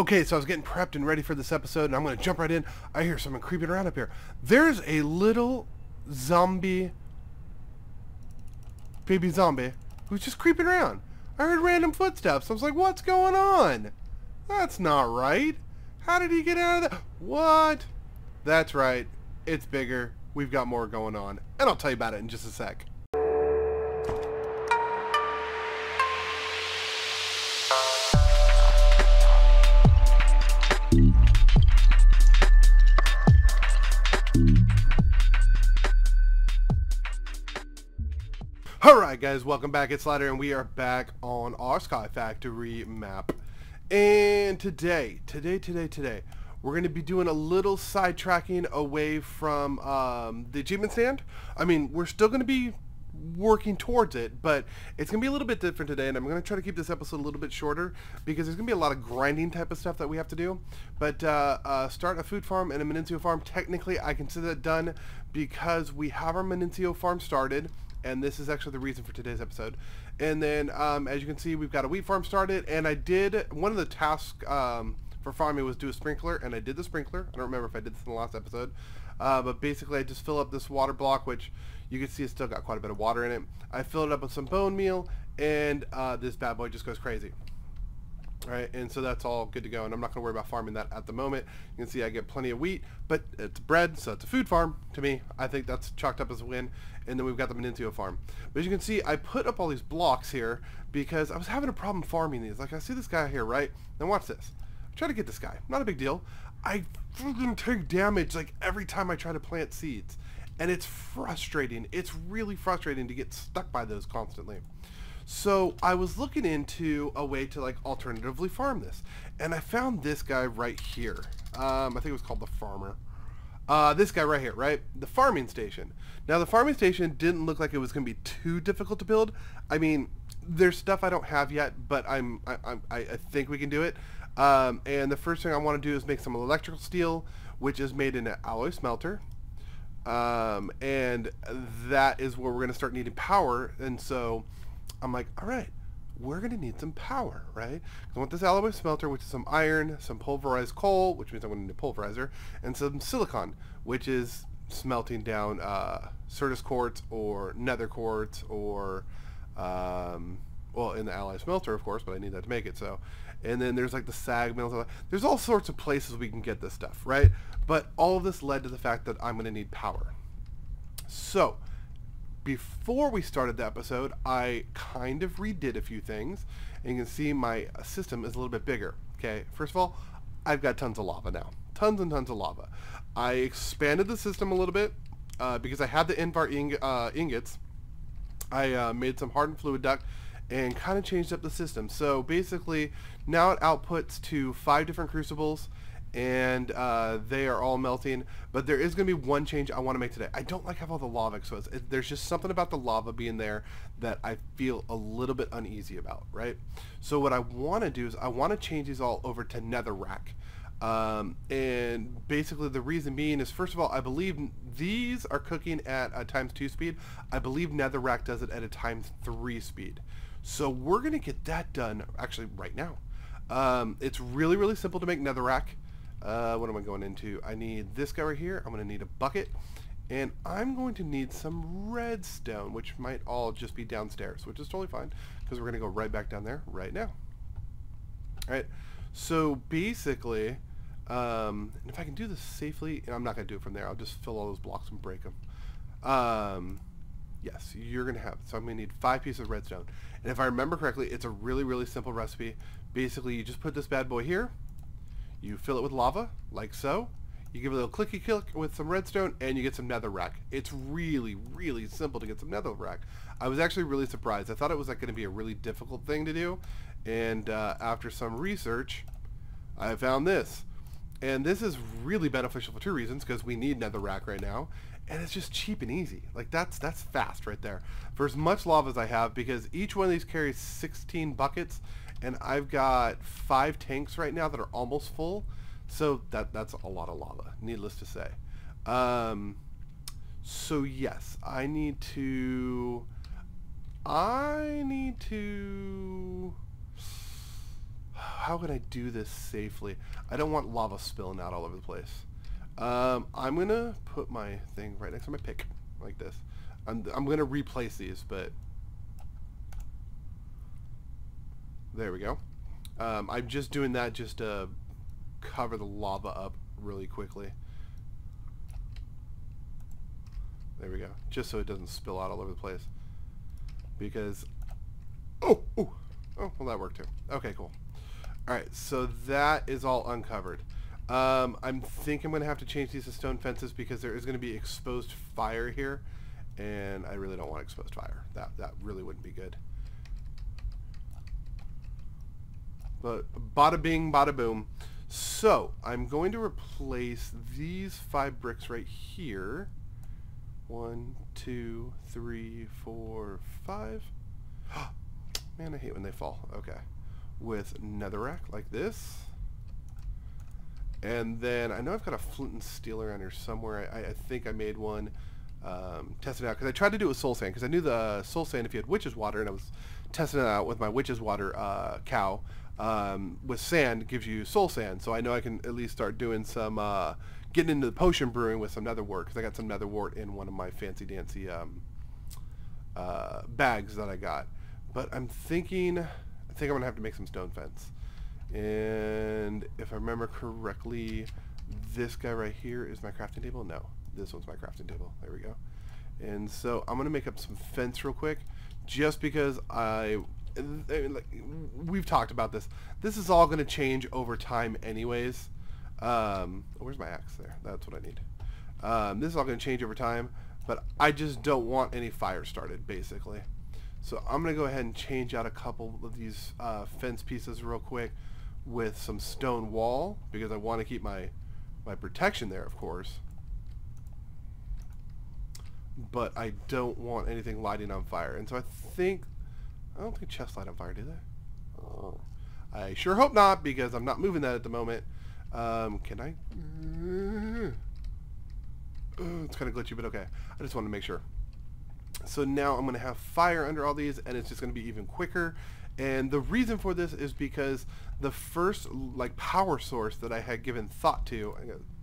Okay, so I was getting prepped and ready for this episode, and I'm going to jump right in. I hear someone creeping around up here. There's a little zombie, baby zombie, who's just creeping around. I heard random footsteps. I was like, what's going on? That's not right. How did he get out of there? What? That's right. It's bigger. We've got more going on. And I'll tell you about it in just a sec. Alright guys, welcome back. It's Slider and we are back on our Sky Factory map. And today, we're going to be doing a little sidetracking away from the achievement stand. I mean, we're still going to be working towards it, but it's going to be a little bit different today, and I'm going to try to keep this episode a little bit shorter because there's going to be a lot of grinding type of stuff that we have to do. But start a food farm and a Manuncio farm, technically I consider that done because we have our Manuncio farm started. And this is actually the reason for today's episode. And then, as you can see, we've got a wheat farm started. And I did, one of the tasks for farming was do a sprinkler. And I did the sprinkler. I don't remember if I did this in the last episode. But basically, I just fill up this water block, which you can see it's still got quite a bit of water in it. I fill it up with some bone meal. And this bad boy just goes crazy. Alright, and so that's all good to go, and I'm not going to worry about farming that at the moment. You can see I get plenty of wheat, but it's bread, so it's a food farm to me. I think that's chalked up as a win. And then we've got the Manuncio farm. But as you can see, I put up all these blocks here because I was having a problem farming these. Like, I see this guy here, right? Now watch this. I try to get this guy. Not a big deal. I freaking take damage like every time I try to plant seeds. And it's frustrating. It's really frustrating to get stuck by those constantly. So I was looking into a way to like alternatively farm this, and I found this guy right here. I think it was called the farmer. This guy right here, right? The farming station. Now the farming station didn't look like it was going to be too difficult to build. I mean, there's stuff I don't have yet, but I think we can do it. And the first thing I want to do is make some electrical steel, which is made in an alloy smelter. And that is where we're going to start needing power, and so I'm like, all right, we're going to need some power, right? I want this alloy smelter, which is some iron, some pulverized coal, which means I'm going to need a pulverizer, and some silicon, which is smelting down Certus quartz or nether quartz or, well, in the alloy smelter, of course, but I need that to make it, so. And then there's like the sag mills. There's all sorts of places we can get this stuff, right? But all of this led to the fact that I'm going to need power. So before we started the episode, I kind of redid a few things, and you can see my system is a little bit bigger. Okay, first of all, I've got tons of lava now. Tons and tons of lava. I expanded the system a little bit because I had the Invar ingots. I made some hardened fluid duct and kind of changed up the system. So basically, now it outputs to 5 different crucibles, and they are all melting, but there is going to be one change I want to make today. I don't like how all the lava explodes. There's just something about the lava being there that I feel a little bit uneasy about, right? So what I want to do is I want to change these all over to netherrack. And basically the reason being is, first of all, I believe these are cooking at a ×2 speed. I believe netherrack does it at a ×3 speed. So we're going to get that done actually right now. It's really, really simple to make netherrack. What am I going into? I need this guy right here. I'm going to need a bucket, and I'm going to need some redstone, which might all just be downstairs, which is totally fine because we're going to go right back down there right now. All right. So basically, and if I can do this safely, and I'm not going to do it from there. I'll just fill all those blocks and break them. Yes, you're going to have, so I'm going to need 5 pieces of redstone. And if I remember correctly, it's a really, really simple recipe. Basically, you just put this bad boy here. You fill it with lava, like so. You give it a little clicky click with some redstone, and you get some netherrack. It's really, really simple to get some netherrack. I was actually really surprised. I thought it was like going to be a really difficult thing to do. And after some research, I found this. And this is really beneficial for 2 reasons, because we need netherrack right now. And it's just cheap and easy. Like, that's fast right there. For as much lava as I have, because each one of these carries 16 buckets, and I've got 5 tanks right now that are almost full. So that's a lot of lava, needless to say. So yes, I need to how can I do this safely? I don't want lava spilling out all over the place. I'm gonna put my thing right next to my pick, like this. I'm gonna replace these, but there we go. I'm just doing that just to cover the lava up really quickly. There we go. Just so it doesn't spill out all over the place. Because, oh, well that worked too. Okay, cool. Alright, so that is all uncovered. I think I'm going to have to change these to stone fences because there is going to be exposed fire here. And I really don't want exposed fire. That really wouldn't be good. But bada bing, bada boom. So, I'm going to replace these 5 bricks right here. 1, 2, 3, 4, 5. Man, I hate when they fall. Okay. With netherrack like this. And then I know I've got a flint and steel around here somewhere. I think I made one. Test it out. Because I tried to do it with soul sand. Because I knew the soul sand, if you had witch's water, and I was testing it out with my witch's water cow, with sand gives you soul sand. So I know I can at least start doing some... getting into the potion brewing with some nether wart, because I got some nether wart in one of my fancy dancy bags that I got. But I think I'm gonna have to make some stone fence. And if I remember correctly, this guy right here is my crafting table. No, this one's my crafting table. There we go. And so I'm gonna make up some fence real quick, just because we've talked about this. This is all gonna change over time, anyways. Where's my axe there? That's what I need. This is all going to change over time, but I just don't want any fire started, basically. So I'm going to go ahead and change out a couple of these fence pieces real quick with some stone wall, because I want to keep my protection there, of course. But I don't want anything lighting on fire. And so I don't think chests light on fire, do they? Oh, I sure hope not, because I'm not moving that at the moment. Can I? It's kind of glitchy, but okay. I just wanted to make sure. So now I'm going to have fire under all these, and it's just going to be even quicker. And the reason for this is because the first power source that I had given thought to,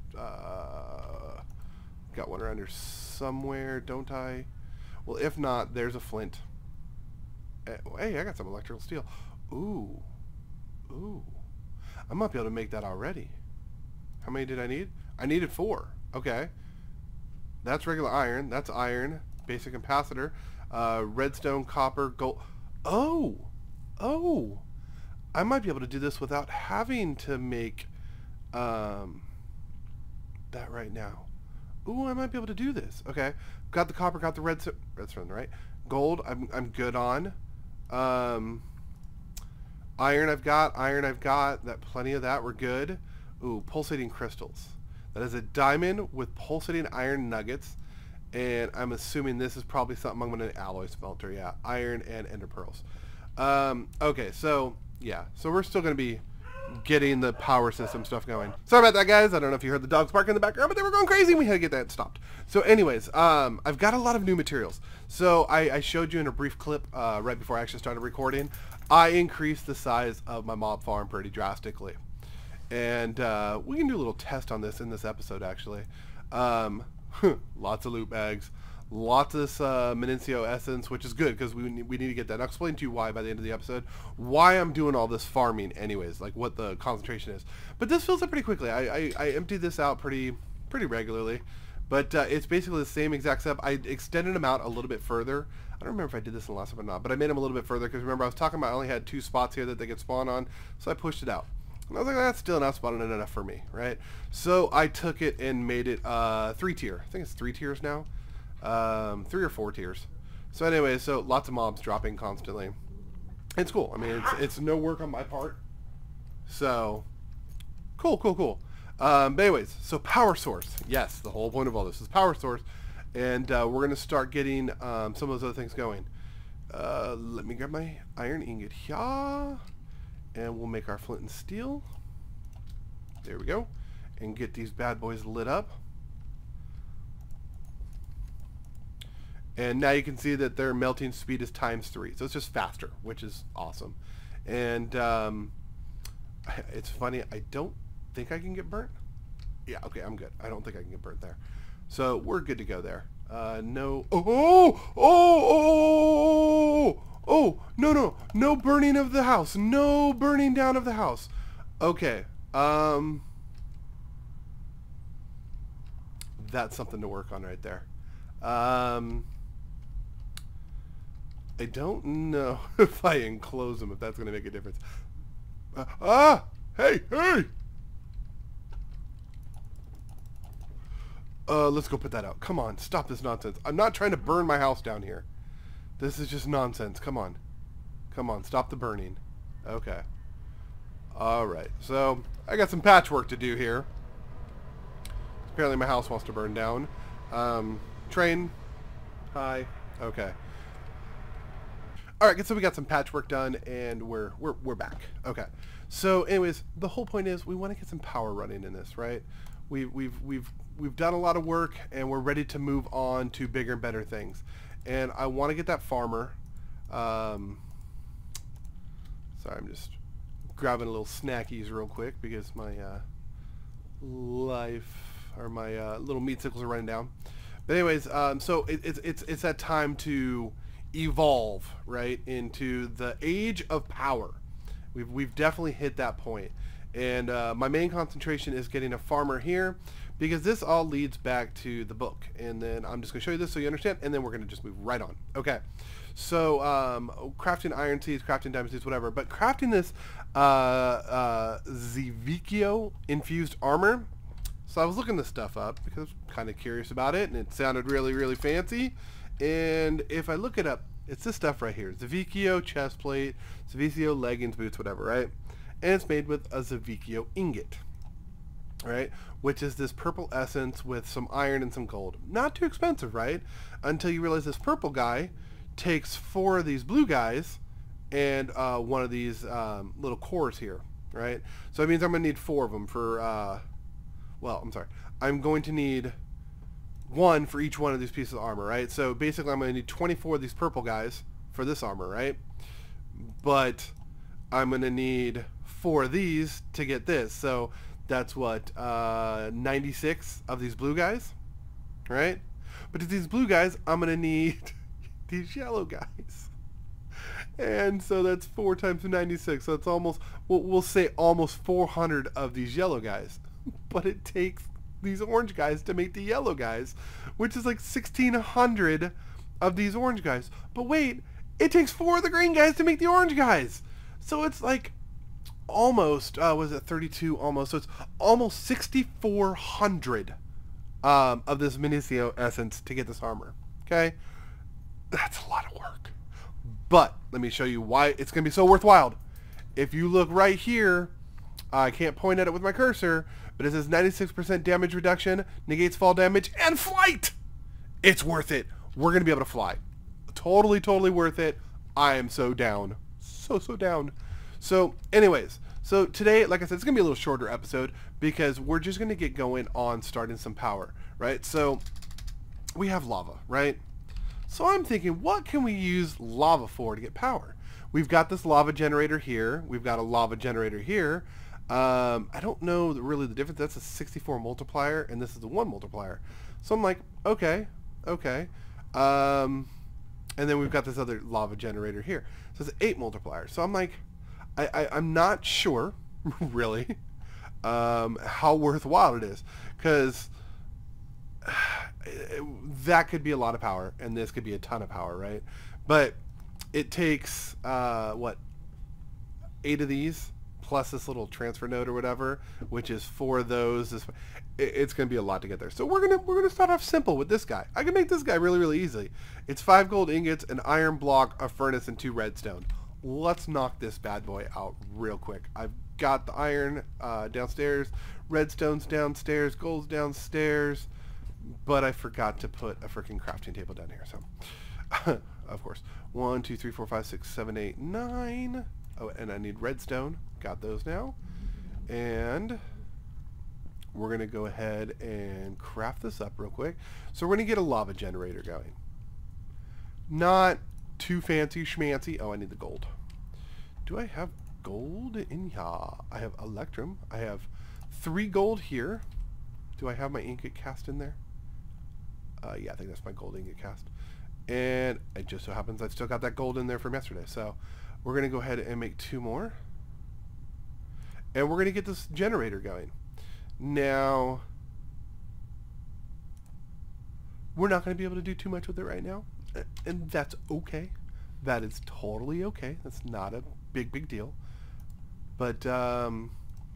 I got one around here somewhere, don't I? Well, if not, there's a flint. Hey, I got some electrical steel. Ooh. I might be able to make that already. How many did I need? I needed 4. Okay. That's regular iron. That's iron. Basic capacitor. Redstone, copper, gold. Oh! I might be able to do this without having to make that right now. Ooh, I might be able to do this. Okay. Got the copper, got the redstone, right? Gold, I'm good on. Iron I've got. That plenty of that. We're good. Ooh, pulsating crystals. That is a diamond with pulsating iron nuggets. And I'm assuming this is probably something I'm going to alloy smelter. Yeah, iron and ender pearls. Okay, so, yeah. So we're still going to be getting the power system stuff going. Sorry about that, guys. I don't know if you heard the dogs barking in the background, but they were going crazy and we had to get that stopped. So anyways, I've got a lot of new materials. So I showed you in a brief clip right before I actually started recording. I increased the size of my mob farm pretty drastically. And we can do a little test on this in this episode, actually. Lots of loot bags. Lots of this Menincio essence, which is good because we need to get that. I'll explain to you why by the end of the episode. Why I'm doing all this farming anyways, like what the concentration is. But this fills up pretty quickly. I empty this out pretty regularly. But it's basically the same exact setup. I extended them out a little bit further. I don't remember if I did this in the last one or not, but I made them a little bit further because remember I was talking about I only had 2 spots here that they could spawn on, so I pushed it out. And I was like, that's still not spawning enough for me, right? So I took it and made it 3 tier. I think it's 3 tiers now. 3 or 4 tiers. So anyway, so lots of mobs dropping constantly. It's cool. I mean, it's no work on my part. So, cool. But anyways, so power source. Yes, the whole point of all this is power source. And we're going to start getting some of those other things going. Let me grab my iron ingot here. And we'll make our flint and steel. There we go. And get these bad boys lit up. And now you can see that their melting speed is ×3. So it's just faster, which is awesome. And It's funny, I don't think I can get burnt. Yeah, okay, I'm good. I don't think I can get burnt there. So we're good to go there. No. Oh, no burning of the house. No burning down of the house. Okay. That's something to work on right there. I don't know if I enclose them, if that's going to make a difference. Hey! Let's go put that out. Come on, stop this nonsense. I'm not trying to burn my house down here. This is just nonsense. Come on. Come on, stop the burning. Okay. Alright, so I got some patchwork to do here. Apparently my house wants to burn down. Train. Hi. Okay. Alright, so we got some patchwork done and we're back. Okay. So anyways, the whole point is we want to get some power running in this, right? We've done a lot of work and we're ready to move on to bigger and better things. And I want to get that farmer. Sorry, I'm just grabbing a little snackies real quick because my my little meat sickles are running down. But anyways, so it's that time to evolve, right, into the age of power. We've definitely hit that point. And my main concentration is getting a farmer here because this all leads back to the book. And then I'm just going to show you this so you understand, and then we're going to just move right on. Okay. So crafting iron seeds, crafting diamond seeds, whatever. But crafting this Zevicchio infused armor. So I was looking this stuff up because I'm kind of curious about it, and it sounded really, really fancy. And if I look it up, it's this stuff right here. Zevicchio chest plate, Zevicchio leggings, boots, whatever, right? And it's made with a Zevicchio ingot, right? Which is this purple essence with some iron and some gold. Not too expensive, right? Until you realize this purple guy takes 4 of these blue guys and one of these little cores here, right? So it means I'm going to need 4 of them for, well, I'm sorry. I'm going to need 1 for each one of these pieces of armor, right? So basically I'm going to need 24 of these purple guys for this armor, right? But I'm going to need 4 of these to get this. So that's what, 96 of these blue guys, right? But to these blue guys, I'm going to need these yellow guys. And so that's 4 times 96. So it's almost, we'll say almost 400 of these yellow guys. But it takes these orange guys to make the yellow guys, which is like 1,600 of these orange guys. But wait, it takes 4 of the green guys to make the orange guys. So it's like almost, was it 32 almost? So it's almost 6,400 of this Minicio essence to get this armor. Okay? That's a lot of work. But let me show you why it's going to be so worthwhile. If you look right here, I can't point at it with my cursor, but it says 96% damage reduction, negates fall damage, and flight! It's worth it. We're going to be able to fly. Totally, totally worth it. I am so down. So down. So, anyways, so today, like I said, it's going to be a little shorter episode because we're just going to get going on starting some power, right? So, we have lava, right? So I'm thinking, what can we use lava for to get power? We've got this lava generator here. We've got a lava generator here. I don't know really the difference. That's a 64 multiplier, and this is a 1 multiplier. So I'm like, okay. And then we've got this other lava generator here. So it's an 8 multiplier. So I'm like, I'm not sure, really, how worthwhile it is. Because that could be a lot of power, and this could be a ton of power, right? But it takes, what, 8 of these? Plus this little transfer node or whatever, which is 4 of those. It's going to be a lot to get there. So we're gonna start off simple with this guy. I can make this guy really, really easily. It's 5 gold ingots, an iron block, a furnace, and 2 redstone. Let's knock this bad boy out real quick. I've got the iron downstairs, redstone's downstairs, gold's downstairs, but I forgot to put a freaking crafting table down here. So, of course, 1, 2, 3, 4, 5, 6, 7, 8, 9. Oh, and I need redstone. Got those now. And we're going to go ahead and craft this up real quick. So we're going to get a lava generator going. Not too fancy schmancy. Oh, I need the gold. Do I have gold in ya. I have electrum. I have 3 gold here. Do I have my ingot cast in there? Yeah, I think that's my gold ingot cast. And it just so happens I've still got that gold in there from yesterday. So we're going to go ahead and make 2 more. And we're going to get this generator going. Now, we're not going to be able to do too much with it right now. And that's okay. That is totally okay. That's not a big deal. But, oh,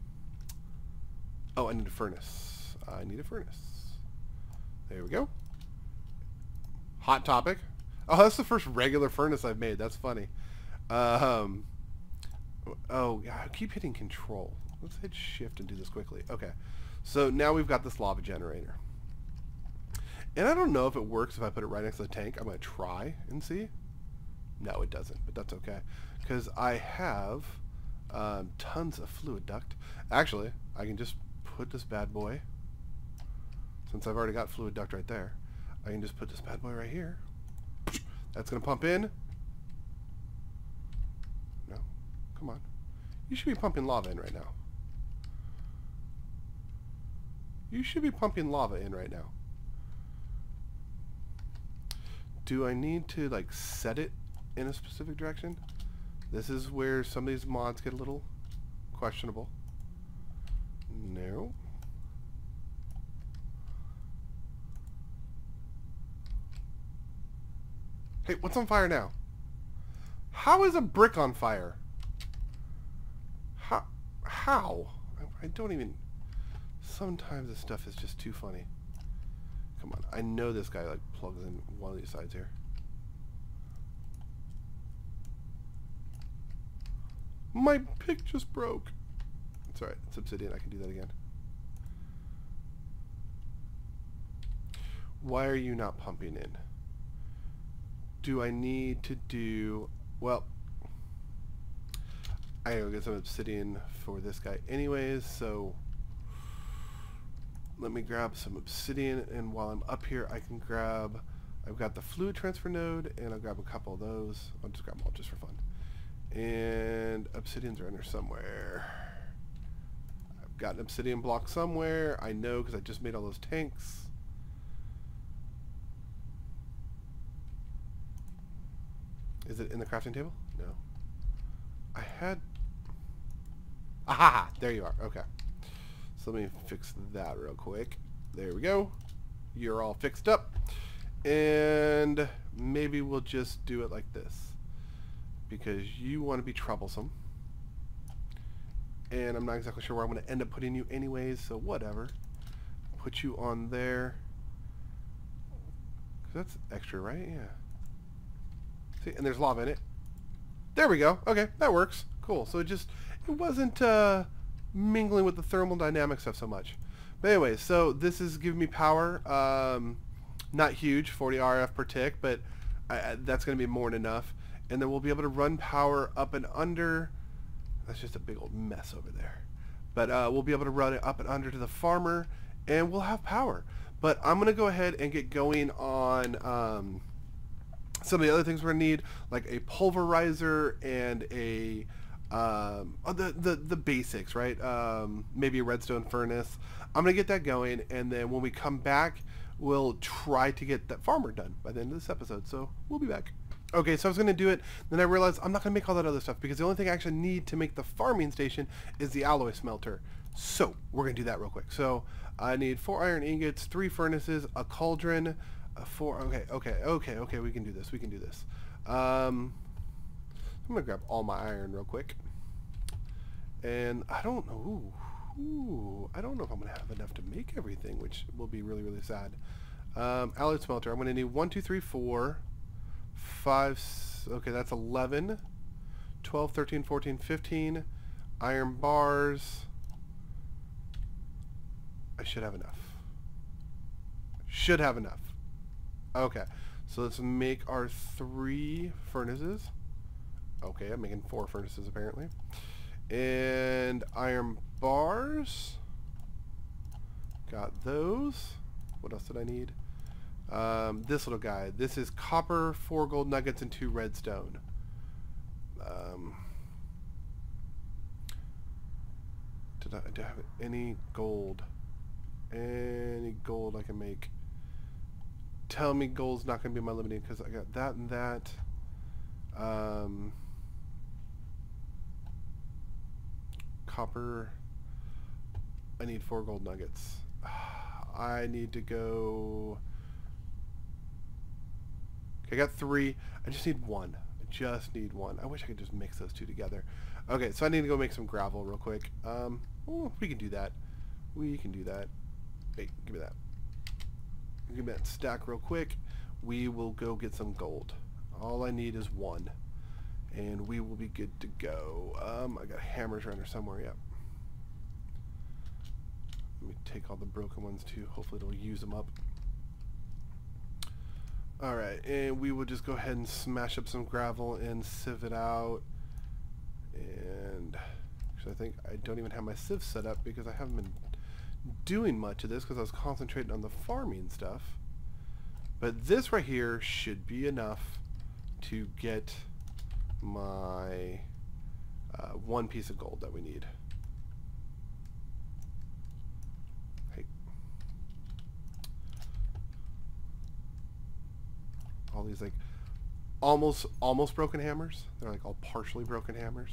I need a furnace. I need a furnace. There we go. Hot topic. Oh, that's the first regular furnace I've made. That's funny. Oh, yeah, I keep hitting control. Let's hit shift and do this quickly. Okay. So now we've got this lava generator. And I don't know if it works if I put it right next to the tank. I'm going to try and see. No, it doesn't, but that's okay. Because I have tons of fluid duct. Actually, I can just put this bad boy, since I've already got fluid duct right there, I can just put this bad boy right here. That's going to pump in. No, come on. You should be pumping lava in right now. You should be pumping lava in right now. Do I need to, like, set it in a specific direction? This is where some of these mods get a little questionable. No. Hey, what's on fire now? How is a brick on fire? How? I don't even... Sometimes this stuff is just too funny. Come on, I know this guy like plugs in one of these sides here. My pick just broke. It's alright, it's obsidian, I can do that again. Why are you not pumping in? Do I need to do... Well, I gotta get some obsidian for this guy anyways, so... Let me grab some obsidian, and while I'm up here I can grab... I've got the fluid transfer node, and I'll grab a couple of those. I'll just grab them all just for fun. And obsidians are in there somewhere. I've got an obsidian block somewhere. I know because I just made all those tanks. Is it in the crafting table? No. I had... Aha! There you are. Okay. So let me fix that real quick. There we go. You're all fixed up. And maybe we'll just do it like this, because you want to be troublesome. And I'm not exactly sure where I'm going to end up putting you anyways, so whatever. Put you on there. 'Cause that's extra, right? Yeah. See, and there's lava in it. There we go. Okay, that works. Cool. So it wasn't mingling with the thermodynamic stuff so much. But anyway, so this is giving me power. Not huge, 40 RF per tick, but that's going to be more than enough. And then we'll be able to run power up and under. That's just a big old mess over there. But we'll be able to run it up and under to the farmer, and we'll have power. But I'm going to go ahead and get going on some of the other things we're going to need, like a pulverizer and a... the basics, right? Maybe a redstone furnace. I'm going to get that going, and then when we come back, we'll try to get that farmer done by the end of this episode. So we'll be back. Okay, so I was going to do it, then I realized I'm not going to make all that other stuff, because the only thing I actually need to make the farming station is the alloy smelter. So we're going to do that real quick. So I need 4 iron ingots, 3 furnaces, a cauldron, 4... Okay, we can do this. I'm going to grab all my iron real quick. And I don't know... I don't know if I'm going to have enough to make everything, which will be really, really sad. Alloy smelter. I'm going to need 1, 2, 3, 4, 5... Okay, that's 11. 12, 13, 14, 15. Iron bars. I should have enough. Okay, so let's make our 3 furnaces. Okay, I'm making 4 furnaces apparently. And iron bars. Got those. What else did I need? This little guy. This is copper, 4 gold nuggets, and 2 redstone. Do I have any gold? Any gold I can make? Tell me gold's not going to be my limiting, because I got that and that. Copper. I need 4 gold nuggets. I need to go... Okay, I got 3. I just need 1. I just need 1. I wish I could just mix those 2 together. Okay, so I need to go make some gravel real quick. Oh, we can do that. We can do that. Hey, give me that. Give me that stack real quick. We will go get some gold. All I need is 1. And we will be good to go. I got hammers around here somewhere, yep. Let me take all the broken ones too. Hopefully it'll use them up. Alright, and we will just go ahead and smash up some gravel and sieve it out. And actually I think I don't even have my sieve set up because I haven't been doing much of this because I was concentrating on the farming stuff. But this right here should be enough to get my 1 piece of gold that we need. Hey. All these like almost broken hammers. They're like all partially broken hammers.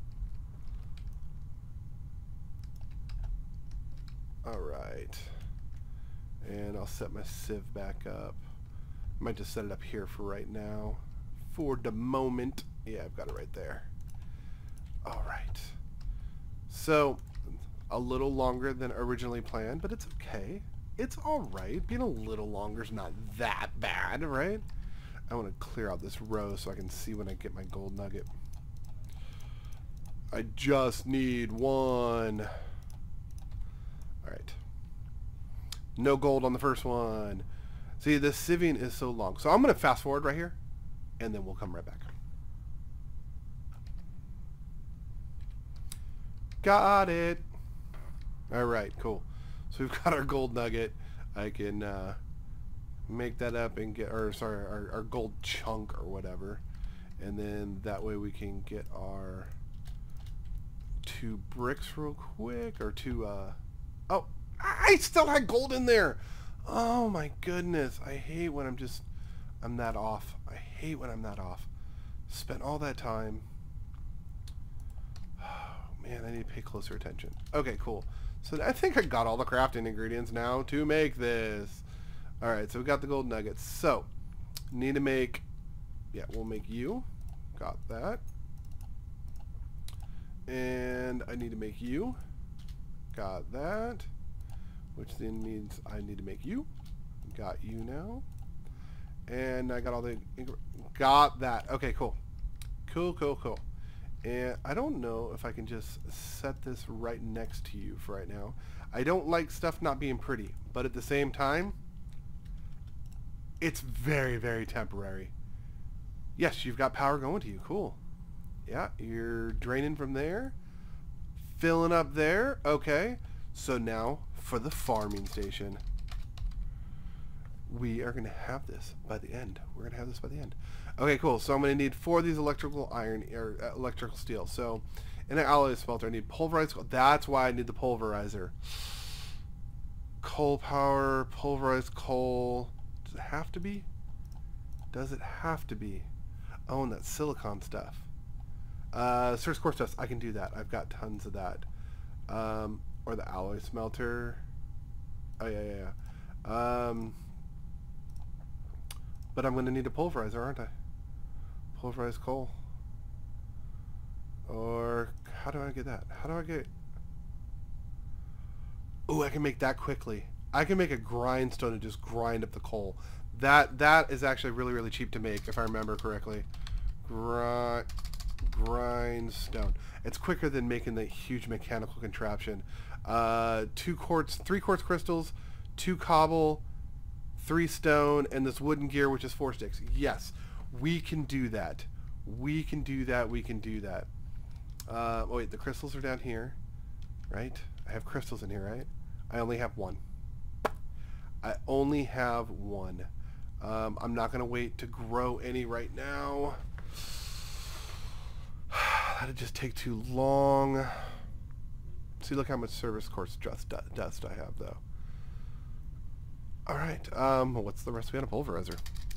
Alright. And I'll set my sieve back up. I might just set it up here for right now. For the moment. Yeah, I've got it right there. Alright. So, a little longer than originally planned, but it's okay. It's alright. Being a little longer is not that bad, right? I want to clear out this row so I can see when I get my gold nugget. I just need 1. Alright. No gold on the first one. See, the sieving is so long. So I'm going to fast forward right here, and then we'll come right back. Got it. Alright, cool. So we've got our gold nugget. I can make that up and get, or sorry, our gold chunk or whatever. And then that way we can get our 2 bricks real quick, or 2, oh, I still had gold in there. Oh my goodness. I hate when I'm that off. I hate when I'm that off. Spent all that time. Oh man, I need to pay closer attention. Okay, cool. So I think I got all the crafting ingredients now to make this. Alright, so we got the gold nuggets. So, need to make, yeah, we'll make you. Got that. And I need to make you. Got that. Which then means I need to make you. Got you now. And I got all the... Got that. Okay, cool. Cool, cool, cool. And I don't know if I can just set this right next to you for right now. I don't like stuff not being pretty. But at the same time, it's very, very temporary. Yes, you've got power going to you. Cool. Yeah, you're draining from there. Filling up there. Okay. So now, for the farming station, we are going to have this by the end. We're going to have this by the end. Okay, cool. So I'm going to need 4 of these electrical iron, or electrical steel. So, in an alloy smelter, I need pulverized coal. That's why I need the pulverizer. Coal power, pulverized coal. Does it have to be? Does it have to be? Oh, and that silicon stuff. Source quartz dust. I can do that. I've got tons of that. Or the alloy smelter. Oh, yeah. But I'm going to need a pulverizer, aren't I? Pulverized coal. Or, how do I get that? How do I get... Oh, I can make that quickly. I can make a grindstone and just grind up the coal. That is actually really, really cheap to make, if I remember correctly. Grindstone. It's quicker than making the huge mechanical contraption. 3 quartz crystals, 2 cobble, 3 stone, and this wooden gear, which is 4 sticks. Yes, we can do that. We can do that. We can do that. Oh wait, the crystals are down here, right? I have crystals in here, right? I only have 1. I only have 1. I'm not gonna wait to grow any right now. That'd just take too long. See, look how much service course dust I have, though. All right. What's the recipe on a pulverizer?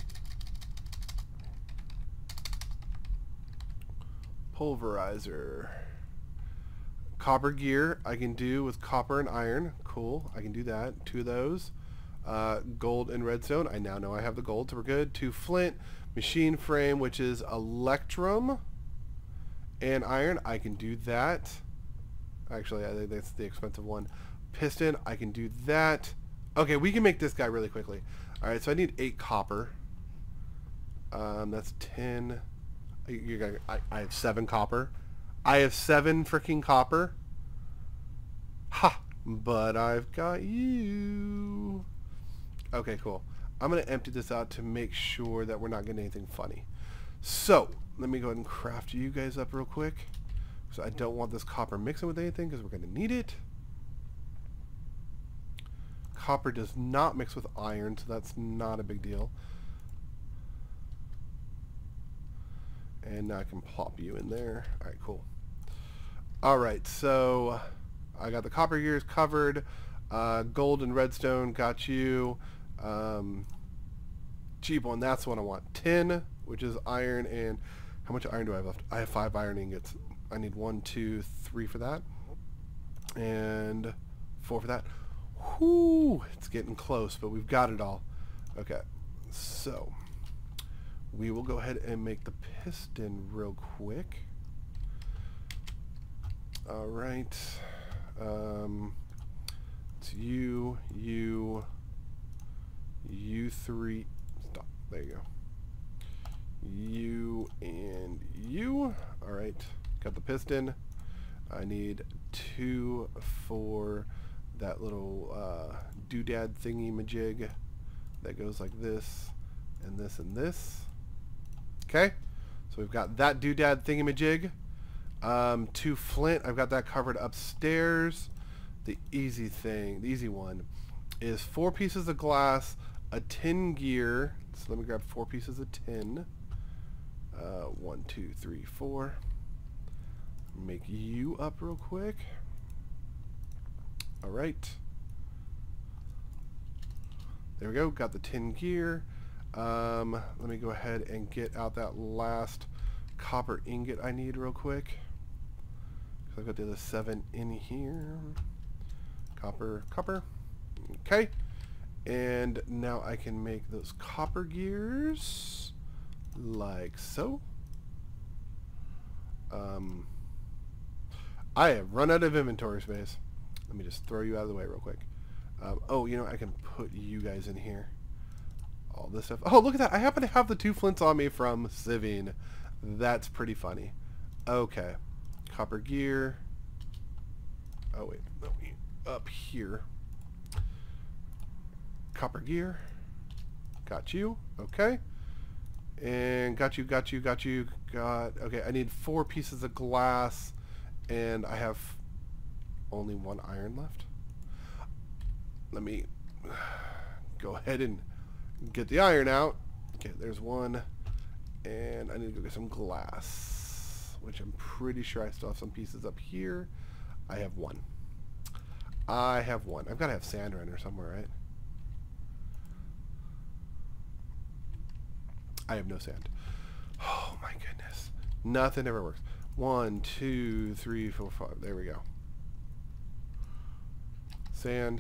Pulverizer. Copper gear I can do with copper and iron. Cool. I can do that. 2 of those. Gold and redstone. I now know I have the gold, so we're good. 2 flint. Machine frame, which is electrum and iron. I can do that. Actually, I think that's the expensive one. Piston. I can do that. Okay, we can make this guy really quickly. Alright, so I need 8 copper. That's 10. I have 7 copper. I have 7 freaking copper. Ha! But I've got you. Okay, cool. I'm going to empty this out to make sure that we're not getting anything funny. So, let me go ahead and craft you guys up real quick. So I don't want this copper mixing with anything because we're going to need it. Copper does not mix with iron, so that's not a big deal. And now I can plop you in there. Alright, cool. Alright, so I got the copper gears covered. Gold and redstone got you. Cheap one, that's the one I want. Tin, which is iron, and how much iron do I have left? I have 5 iron ingots. I need 1, 2, 3 for that. And 4 for that. Whoo! It's getting close, but we've got it all. Okay, so we will go ahead and make the piston real quick. Alright. It's you 3. Stop. There you go. You and you. Alright. Got the piston. I need 2 for that little doodad thingy majig that goes like this and this and this. Okay, so we've got that doodad thingy majig. 2 flint, I've got that covered upstairs. The easy one is 4 pieces of glass, a tin gear. So let me grab 4 pieces of tin. 1, 2, 3, 4. Make you up real quick. Alright. There we go. Got the tin gear. Let me go ahead and get out that last copper ingot I need real quick. So I've got the other 7 in here. Copper. Okay. And now I can make those copper gears like so. I have run out of inventory space. Let me just throw you out of the way real quick. Oh, you know, I can put you guys in here. All this stuff. Oh, look at that. I happen to have the 2 flints on me from Sieving. That's pretty funny. Okay. Copper gear. Oh, wait. No, up here. Copper gear. Got you. Okay. And got you. Okay, I need 4 pieces of glass. And I have only 1 iron left. Let me go ahead and get the iron out. Okay, there's 1. And I need to go get some glass, which I'm pretty sure I still have some pieces up here. I have 1. I've got to have sand around here somewhere, right? I have no sand. Oh my goodness. Nothing ever works. 1, 2, 3, 4, 5. There we go. Sand.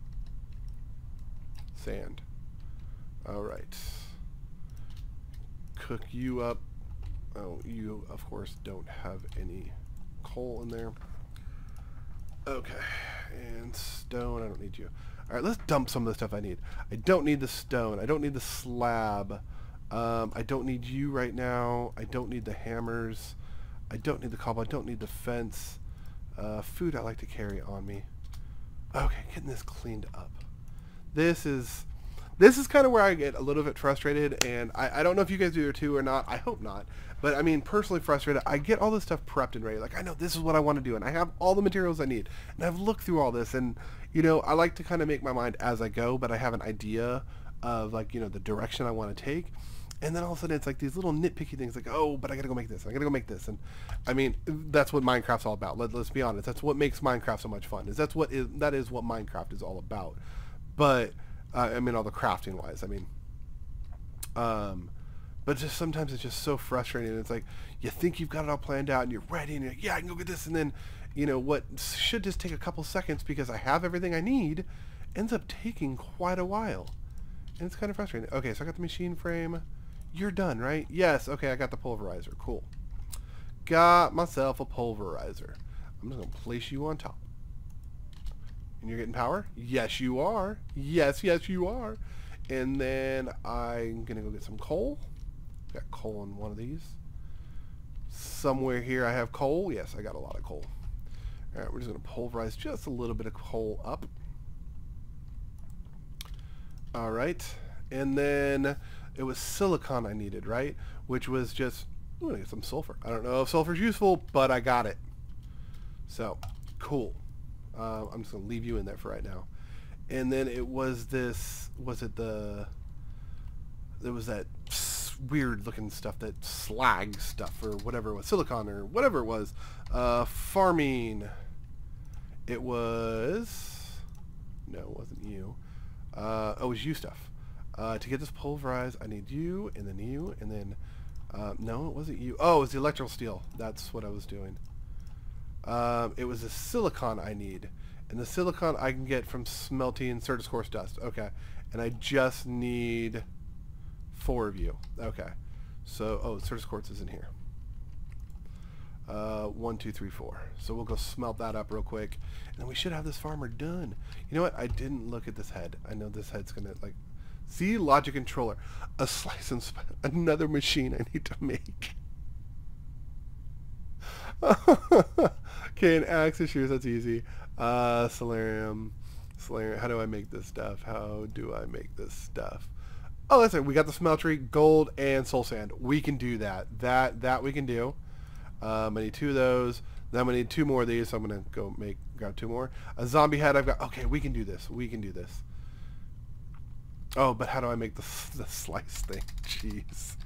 Alright. Cook you up. Oh, you of course don't have any coal in there. Okay. And stone, I don't need you. Alright, let's dump some of the stuff I need. I don't need the stone. I don't need the slab. I don't need you right now. I don't need the hammers. I don't need the cobble. I don't need the fence. Food I like to carry on me. Okay, getting this cleaned up. This is kind of where I get a little bit frustrated, and I don't know if you guys do it too or not. I hope not. But I mean, personally frustrated. I get all this stuff prepped and ready. Like, I know this is what I want to do, and I have all the materials I need. And I've looked through all this, and, you know, I like to kind of make my mind as I go, but I have an idea of, like, you know, the direction I want to take. And then all of a sudden it's like these little nitpicky things like, oh, but I gotta go make this. I gotta go make this. And I mean, that's what Minecraft's all about. Let's be honest. That's what makes Minecraft so much fun. That is what Minecraft is all about. But I mean, all the crafting wise. I mean, but just sometimes it's just so frustrating. It's like you think you've got it all planned out and you're ready and you're like, yeah, I can go get this, and then what should just take a couple seconds because I have everything I need ends up taking quite a while, and it's kind of frustrating. Okay, so I got the machine frame. You're done, right? Yes. Okay, I got the pulverizer. Cool. Got myself a pulverizer. I'm just gonna place you on top. And you're getting power? Yes, you are. Yes, you are. And then I'm gonna go get some coal. Got coal on one of these. Somewhere here I have coal. Yes, I got a lot of coal. Alright, we're just gonna pulverize just a little bit of coal up. Alright. And then it was silicon I needed, right? Which was just, I'm gonna get some sulfur. I don't know if sulfur's useful, but I got it. So, cool. I'm just gonna leave you in there for right now. And then it was this, there was that weird looking stuff, that slag stuff or whatever it was, silicon or whatever it was. Farming. It was, no, it wasn't you. Oh, it was you stuff. To get this pulverized, I need you, and then no, it wasn't you. Oh, it was the electrical steel. That's what I was doing. It was the silicon I need. And the silicon I can get from smelting Certus Quartz dust. Okay. And I just need 4 of you. Okay. So, oh, Certus Quartz is in here. 1, 2, 3, 4. So we'll go smelt that up real quick. And then we should have this farmer done. You know what? I didn't look at this head. I know this head's going to, like... See? Logic controller. A slice and another machine I need to make. Okay, an axe and shears, that's easy. Solarium. How do I make this stuff? Oh, that's it. We got the smeltery, gold, and soul sand. We can do that. That we can do. I need 2 of those. Then I'm going to need 2 more of these, so I'm going to go grab 2 more. A zombie head I've got. Okay, we can do this. Oh, but how do I make the slice thing? Jeez.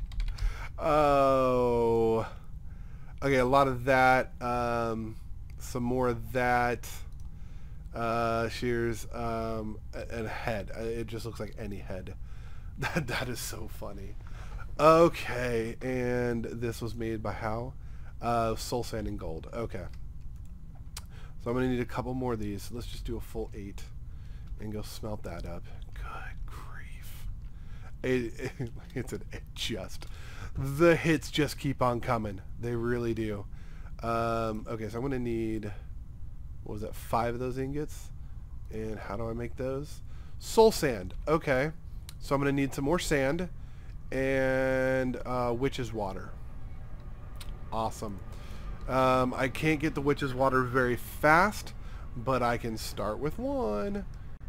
Oh. Okay, a lot of that. Some more of that. Shears. And a head. It just looks like any head. That is so funny. Okay, and this was made by how? Soul sand and gold. Okay. So I'm going to need a couple more of these. Let's just do a full 8 and go smelt that up. Good grief. It's an adjust. The hits just keep on coming. They really do. Okay, so I'm going to need, what was that, 5 of those ingots? And how do I make those? Soul sand. Okay. So I'm going to need some more sand and witch's water. Awesome. I can't get the witch's water very fast, but I can start with 1.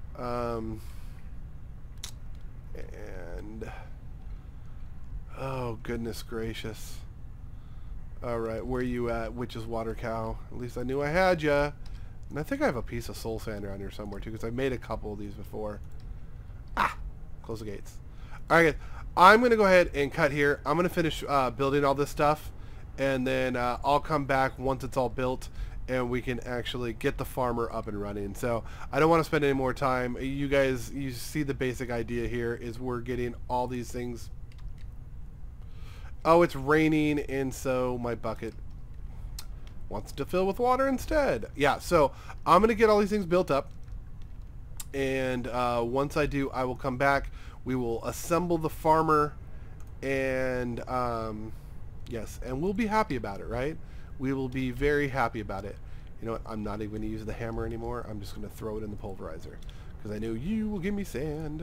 And oh, goodness gracious. Alright, where you at, witch's water cow? At least I knew I had ya. And I think I have a piece of soul sand around here somewhere too, because I've made a couple of these before. Ah! Close the gates. Alright, guys. I'm going to go ahead and cut here. I'm going to finish building all this stuff, and then I'll come back once it's all built and we can actually get the farmer up and running. So I don't want to spend any more time. You guys, you see the basic idea here is we're getting all these things. Oh, it's raining, and so my bucket wants to fill with water instead. Yeah, so I'm going to get all these things built up, and once I do, I will come back. We will assemble the farmer, and yes, and we'll be happy about it, right? We will be very happy about it. You know what? I'm not even going to use the hammer anymore. I'm just going to throw it in the pulverizer, because I know you will give me sand.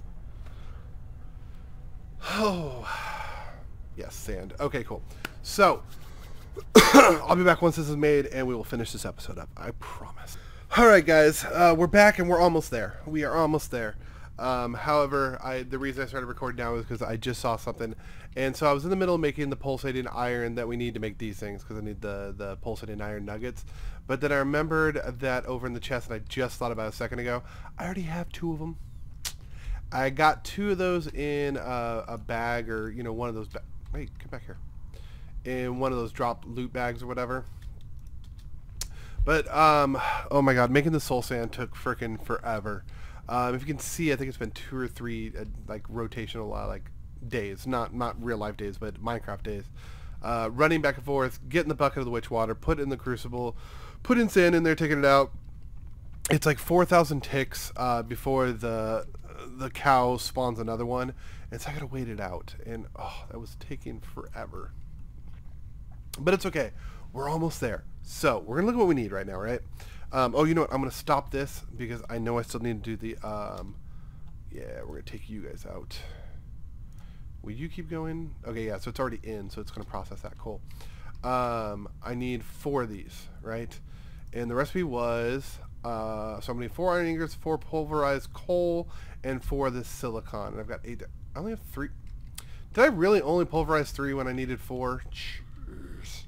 Oh, yes, sand. Okay, cool. So I'll be back once this is made, and we will finish this episode up. I promise. All right, guys, we're back, and we're almost there. We are almost there. However, the reason I started recording now is because I just saw something, and so I was in the middle of making the pulsating iron that we need to make these things, because I need the pulsating iron nuggets. But then I remembered that over in the chest, and I just thought about it a second ago, I already have 2 of them. I got 2 of those in a bag, or you know, one of those. Wait, get back here. In one of those drop loot bags or whatever. But oh my god, making the soul sand took frickin' forever. If you can see, I think it's been 2 or 3 like rotational like days, not real life days, but Minecraft days. Running back and forth, getting the bucket of the witch water, put it in the crucible, put in sand in there, taking it out. It's like 4,000 ticks before the cow spawns another one, and so I gotta wait it out, and oh, that was taking forever. But it's okay, we're almost there. So we're gonna look at what we need right now, right? Oh, you know what? I'm gonna stop this because I know I still need to do the yeah, we're gonna take you guys out. Will you keep going? Okay, yeah, so it's already in, so it's gonna process that. Cool. I need 4 of these, right? And the recipe was so I'm gonna need 4 iron ingots, 4 pulverized coal, and 4 of this silicon. And I've got 8. I only have 3. Did I really only pulverize 3 when I needed 4? Jeez.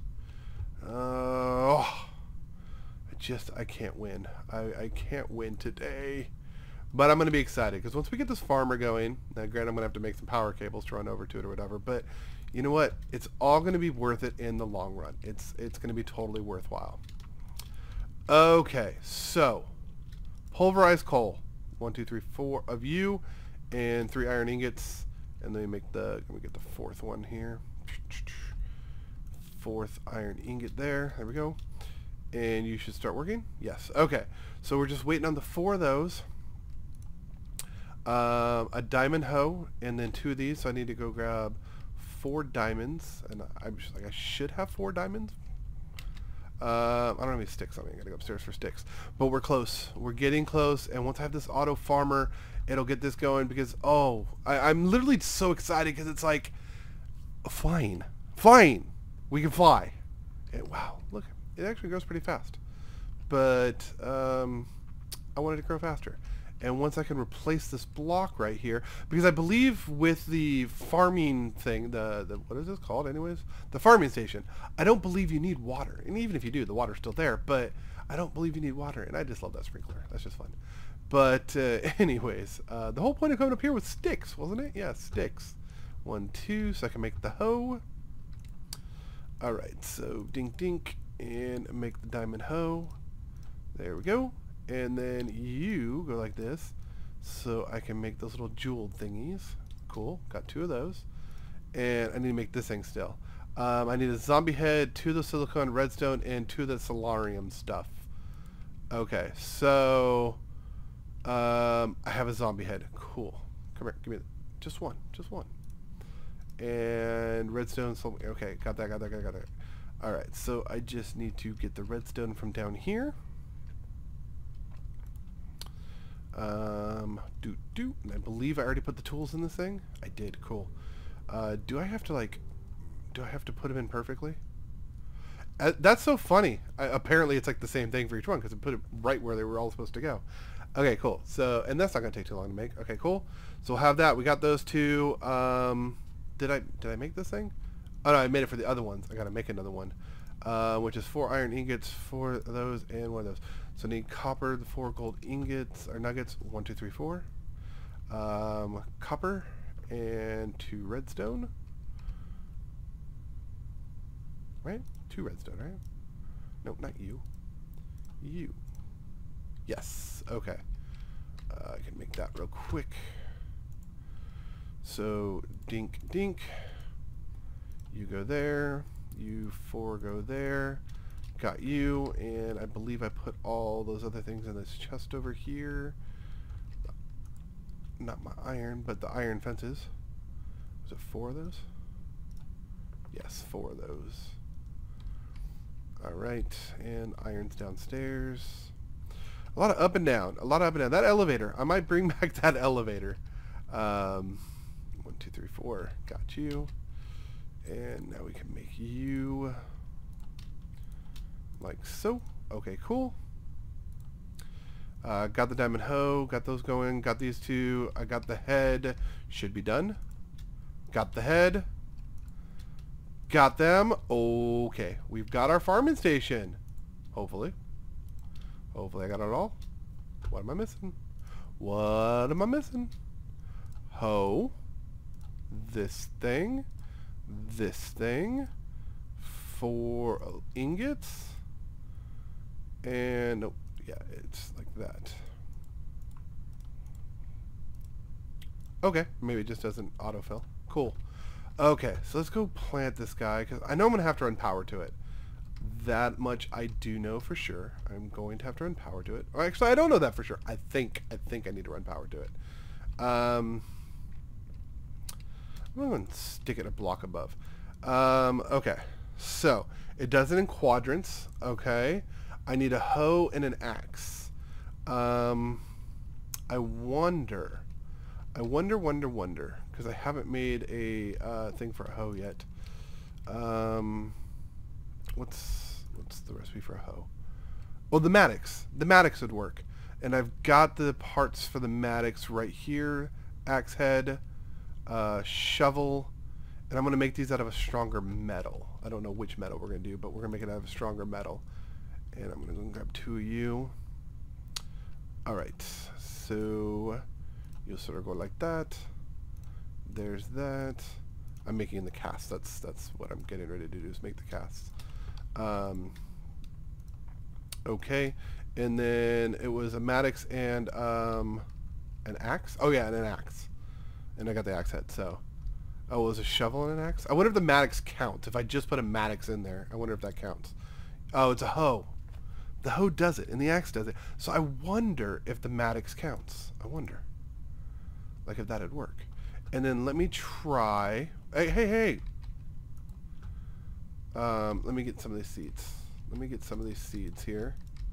I can't win. I can't win today. But I'm going to be excited because once we get this farmer going, now granted I'm going to have to make some power cables to run over to it or whatever, but you know what? It's all going to be worth it in the long run. It's going to be totally worthwhile. Okay, so pulverized coal. 1, 2, 3, 4 of you, and 3 iron ingots, and then we get the 4th one here. 4th iron ingot there. There we go. And you should start working. Yes. Okay. So we're just waiting on the 4 of those. A diamond hoe, and then 2 of these. So I need to go grab 4 diamonds, and I'm just like I should have 4 diamonds. I don't have any sticks on me. I gotta go upstairs for sticks. But we're close. We're getting close, and once I have this auto farmer, it'll get this going because I'm literally so excited because it's like flying. We can fly. And wow, look, it actually grows pretty fast. But I wanted to grow faster. And once I can replace this block right here, because I believe with the farming thing, the what is this called anyways? The farming station, I don't believe you need water. And even if you do, the water's still there, but I don't believe you need water. And I just love that sprinkler. That's just fun. But anyways, the whole point of coming up here was sticks, wasn't it? Yeah, sticks. 1, 2, so I can make the hoe. Alright, so dink dink, and make the diamond hoe. There we go. And then you go like this, so I can make those little jeweled thingies. Cool, got 2 of those. And I need to make this thing still. I need a zombie head, 2 of the silicone redstone, and 2 of the solarium stuff. Okay, so I have a zombie head. Cool. Come here, give me just one. And redstone, okay, got that. Alright, so I just need to get the redstone from down here. And I believe I already put the tools in this thing. I did. Cool. Do I have to put them in perfectly? That's so funny. Apparently it's like the same thing for each one because I put it right where they were all supposed to go. Okay, cool. So, and that's not gonna take too long to make. Okay, cool. So we'll have that. We got those 2. Did I make this thing? Oh no, I made it for the other ones. I gotta make another one, which is 4 iron ingots, 4 of those, and 1 of those. So I need copper, the 4 gold ingots or nuggets. 1, 2, 3, 4. Copper and 2 redstone. Right? 2 redstone, right? Nope, not you. You. Yes. Okay. I can make that real quick. So dink dink. You go there. You 4 go there. Got you, and I believe I put all those other things in this chest over here. Not my iron, but the iron fences. Was it 4 of those? Yes, 4 of those. Alright, and iron's downstairs. A lot of up and down. That elevator. I might bring back that elevator. 1, 2, 3, 4. Got you. And now we can make you like so. Okay, cool. Got the diamond hoe. Got those going. Got these 2. I got the head. Should be done. Got the head. Got them. Okay. We've got our farming station. Hopefully. Hopefully I got it all. What am I missing? hoe, this thing, 4 ingots, and yeah, it's like that. Okay, maybe it just doesn't autofill. Cool. Okay, so let's go plant this guy, because I know I'm going to have to run power to it. That much I do know for sure. I'm going to have to run power to it. Or actually, I don't know that for sure. I think I need to run power to it. I'm going to stick it a block above. Okay, so it does it in quadrants. Okay, I need a hoe and an axe. I wonder, because I haven't made a thing for a hoe yet. What's the recipe for a hoe? Well, the Maddox. The Maddox would work. And I've got the parts for the Maddox right here. Axe head, shovel, and I'm going to make these out of a stronger metal. I don't know which metal we're going to do, but we're going to make it out of a stronger metal. And I'm going to grab 2 of you. Alright, so you'll sort of go like that. There's that. I'm making the cast. That's what I'm getting ready to do, is make the casts. Okay, and then it was a Maddox and an axe. Oh yeah, and an axe. And I got the axe head. So, oh, it was a shovel and an axe. I wonder if the Maddox counts. If I just put a Maddox in there, I wonder if that counts. Oh, it's a hoe. The hoe does it, and the axe does it. So I wonder if the Maddox counts. I wonder, like, if that'd work. And then let me try. Hey. Let me get some of these seeds. Let me get some of these seeds here.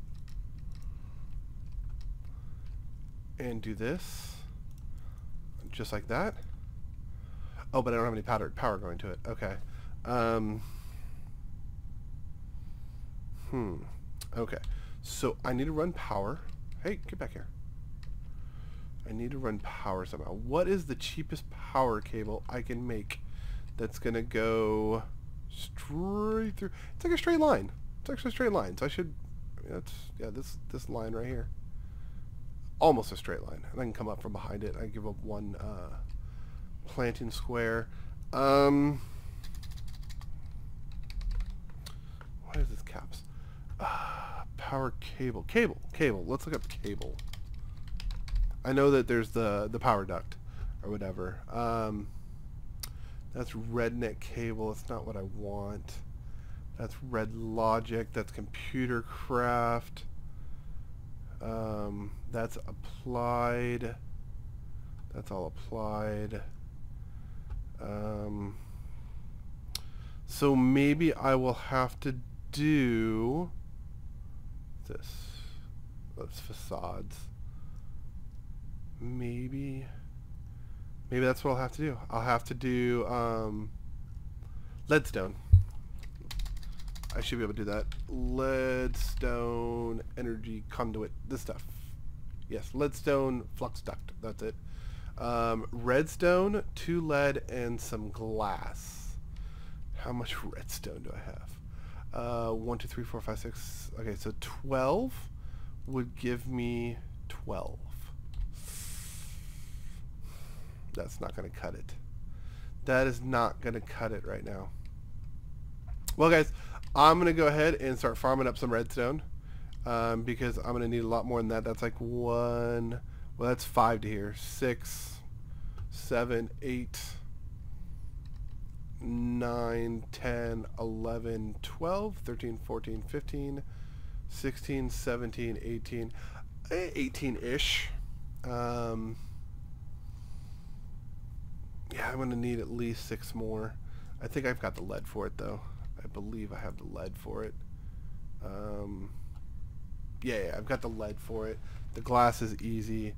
And do this. Just like that. Oh, but I don't have any power going to it. Okay. Okay. So I need to run power. Hey, get back here. I need to run power somehow. What is the cheapest power cable I can make that's going to go straight through? It's like a straight line. It's actually a straight line. So I should, this line right here. Almost a straight line. And I can come up from behind it. I give up 1 planting square. What is this caps? Power cable. Cable. Let's look up cable. I know that there's the power duct or whatever. That's redneck cable. It's not what I want. That's Red Logic. That's Computer Craft. That's applied. That's all applied. So maybe I will have to do this. That's facades. Maybe that's what I'll have to do. I'll have to do leadstone. I should be able to do that. Leadstone, energy conduit, this stuff. Yes, leadstone, flux duct. That's it. Redstone, 2 lead, and some glass. How much redstone do I have? 1, 2, 3, 4, 5, 6. Okay, so 12 would give me 12. That's not going to cut it. That is not going to cut it right now. Well, guys, I'm going to go ahead and start farming up some redstone because I'm going to need a lot more than that. That's like 1, well, that's 5 to here. 6, 7, 8, 9, 10, 11, 12, 13, 14, 15, 16, 17, 18, 18-ish. Yeah, I'm going to need at least 6 more. I think I've got the lead for it, though. I believe I have the lead for it. Yeah, I've got the lead for it. The glass is easy.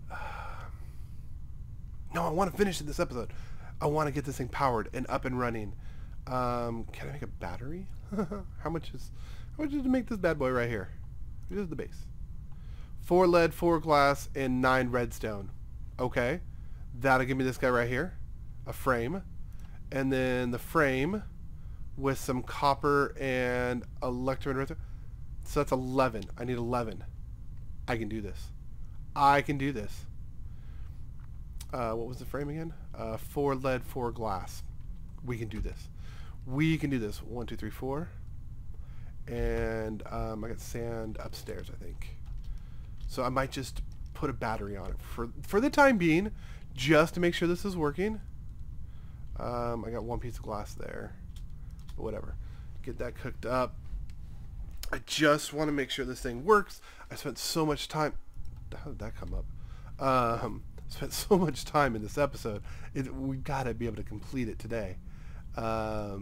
No, I want to finish this episode. I want to get this thing powered and up and running. Can I make a battery? How much is to make this bad boy right here? This is the base. 4 lead, 4 glass, and 9 redstone. Okay. That'll give me this guy right here. A frame. And then the frame with some copper and electrum and redstone. So that's 11. I need 11. I can do this. I can do this. What was the frame again? 4 lead, 4 glass. We can do this. We can do this. 1, 2, 3, 4. And I got sand upstairs, I think. So I might just put a battery on it for the time being, just to make sure this is working. I got 1 piece of glass there. But whatever. Get that cooked up. I just want to make sure this thing works. I spent so much time. How did that come up? Spent so much time in this episode. We gotta be able to complete it today. 4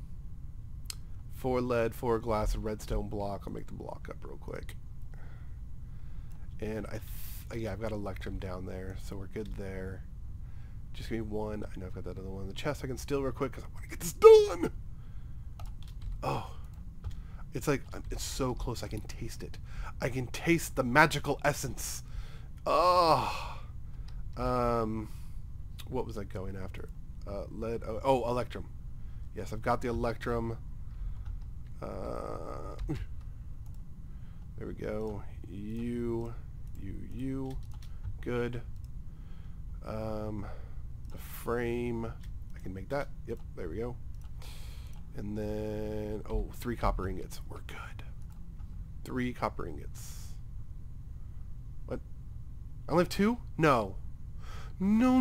lead, 4 glass, a redstone block. I'll make the block up real quick. And yeah, I've got electrum down there, so we're good there. Just give me 1. I know I've got that other one in the chest I can steal real quick because I want to get this done. Oh, it's like, it's so close. I can taste it. I can taste the magical essence. Oh. What was I going after? Lead. Oh, electrum. Yes, I've got the electrum. There we go. You. Good. The frame. I can make that. Yep, there we go. And then, 3 copper ingots. We're good. 3 copper ingots. What? I only have 2? No. No.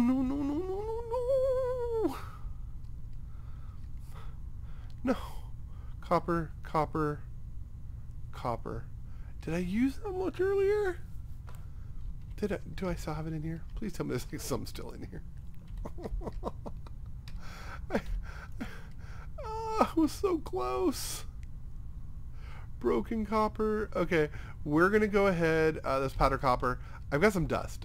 No. Copper. Did I use that much earlier? Do I still have it in here? Please tell me there's like some still in here. I was so close. Broken copper. Okay, we're gonna go ahead. This powder copper. I've got some dust.